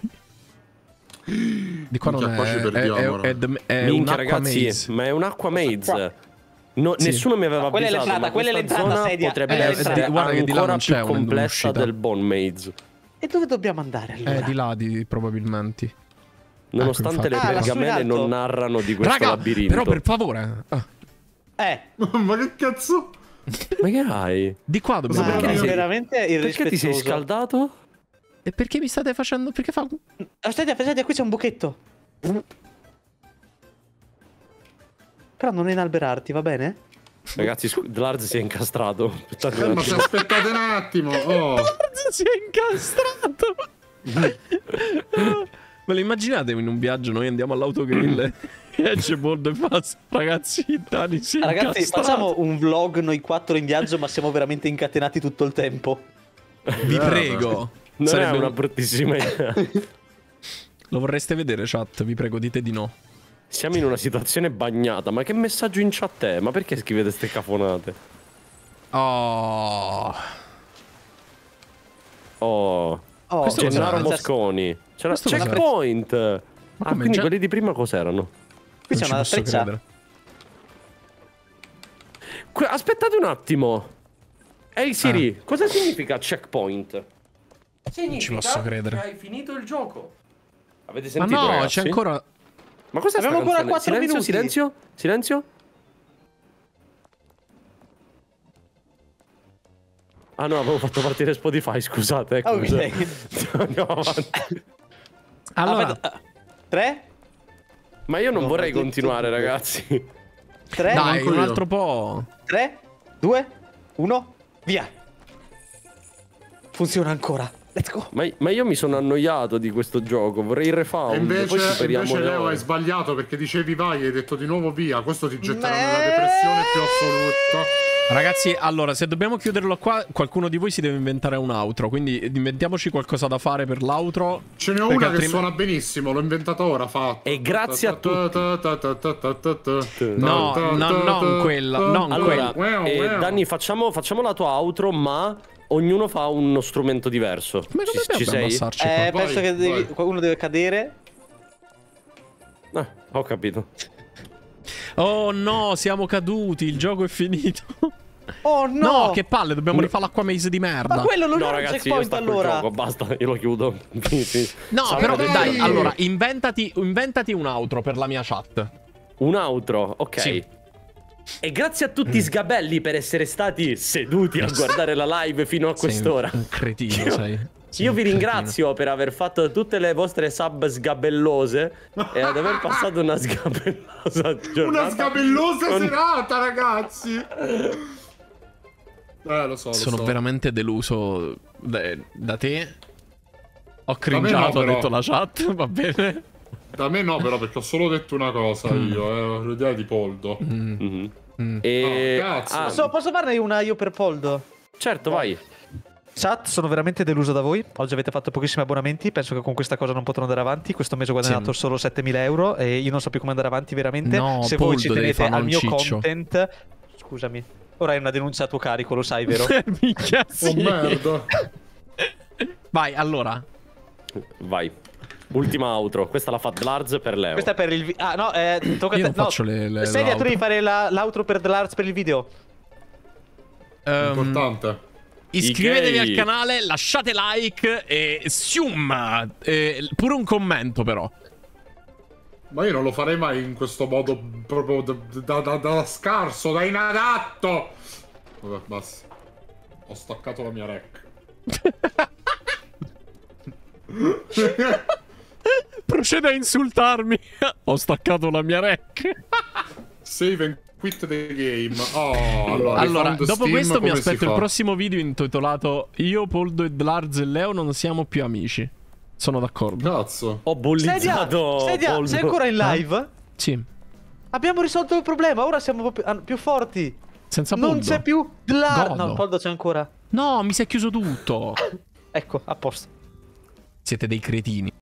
Di qua non è un acqua maze. Ma è un acqua maze. Nessuno mi aveva avvisato, ma quella è l'entrata, sedia. Potrebbe essere ancora più complessa del Bone Maze. E dove dobbiamo andare allora? Di là, probabilmente. Nonostante le pergamene non narrano di questo labirinto. Però per favore. Ma che cazzo? Ma che hai? Di qua dobbiamo andare. Veramente irrispettoso. Perché ti sei scaldato? E perché mi state facendo? Perché fa... Aspetta, qui c'è un buchetto. Però non inalberarti, va bene? Ragazzi, Dlarz si è incastrato. Ma se aspettate un attimo. Dlarz si è incastrato. Me lo immaginate in un viaggio? Noi andiamo all'autogrill e c'è Boldo e fa: ragazzi, Dani si è Ragazzi, incastrato. facciamo un vlog noi 4 in viaggio, ma siamo veramente incatenati tutto il tempo. Vi prego. Non sarebbe una bruttissima idea. Lo vorreste vedere, chat? Vi prego, dite di no. Siamo in una situazione bagnata. Ma che messaggio in chat è? Ma perché scrivete ste cafonate? Gennaro Mosconi. C'era checkpoint. Quindi quelli di prima cos'erano? Qui c'è una freccia. Aspettate un attimo. Ehi Siri, cosa significa checkpoint? Non ci posso credere. Che hai finito il gioco. Avete sentito? Ma no, ragazzi? c'è ancora. Ma cos'è? Abbiamo ancora 4 minuti. Silenzio. Ah no, avevo fatto partire Spotify, scusate. Ok. Andiamo avanti. Allora, 3? Ma io non vorrei continuare, ragazzi. 3? Dai, un altro po'. 3, 2, 1, via. Funziona ancora. Let's go. Ma io mi sono annoiato di questo gioco, vorrei il refound. Invece Leo hai sbagliato perché dicevi vai e hai detto di nuovo via. Questo ti getterà nella depressione più assoluta. Ragazzi, allora, se dobbiamo chiuderlo qua, qualcuno di voi si deve inventare un outro. Quindi inventiamoci qualcosa da fare per l'outro. Ce n'è una che suona benissimo, l'ho inventata ora, fatto. E grazie a tutti. No, non quella. Allora, Danny, facciamo la tua outro, ma ognuno fa uno strumento diverso. Ma ci sei? Penso che qualcuno deve cadere. Ho capito. Oh no, siamo caduti, il gioco è finito. Oh no! No, che palle, dobbiamo rifare l'acqua maze di merda. Ma quello non è un ragazzi, checkpoint allora. Gioco, basta, io lo chiudo. No, però dai, allora, inventati un outro per la mia chat. Un outro, ok. Sì. E grazie a tutti sgabelli per essere stati seduti a guardare la live fino a quest'ora. Un cretino, sei. Io vi ringrazio per aver fatto tutte le vostre sub sgabellose e ad aver passato una sgabellosa giornata. Una sgabellosa serata, ragazzi. Lo so. Sono veramente deluso da te. Ho cringiato, ho detto la chat, va bene. Da me no, però, perché ho solo detto una cosa io, l'idea di Poldo. Cazzo. Posso farne una io per Poldo? Certo, vai. Chat, sono veramente deluso da voi. Oggi avete fatto pochissimi abbonamenti. Penso che con questa cosa non potrò andare avanti. Questo mese ho guadagnato solo 7.000 euro e io non so più come andare avanti veramente. No, se voi ci tenete al mio content, scusami, ora è una denuncia a tuo carico, lo sai, vero? Minchia, sì. Oh merda. Vai, allora. Vai. Ultima outro. Questa la fa Dlarz per Leo. Questa è per il tocca io non faccio le Sedia, tu devi fare l'outro per Dlarz per il video. Importante. Iscrivetevi al canale, lasciate like e sium, pure un commento però. Ma io non lo farei mai in questo modo proprio da scarso, da inadatto. Vabbè, basta. Ho staccato la mia rec. Procede a insultarmi. Ho staccato la mia rec. Save and quit the game. Allora dopo Steam, questo mi aspetto il prossimo video intitolato Io, Poldo e Dlarz e Leo non siamo più amici. Sono d'accordo. Cazzo. Ho bollizzato. Sedia, sei ancora in live? Sì. Abbiamo risolto il problema, ora siamo più forti. Senza Poldo. Non c'è più Dlarz. No, Poldo c'è ancora. No, mi si è chiuso tutto. Ecco, a posto. Siete dei cretini.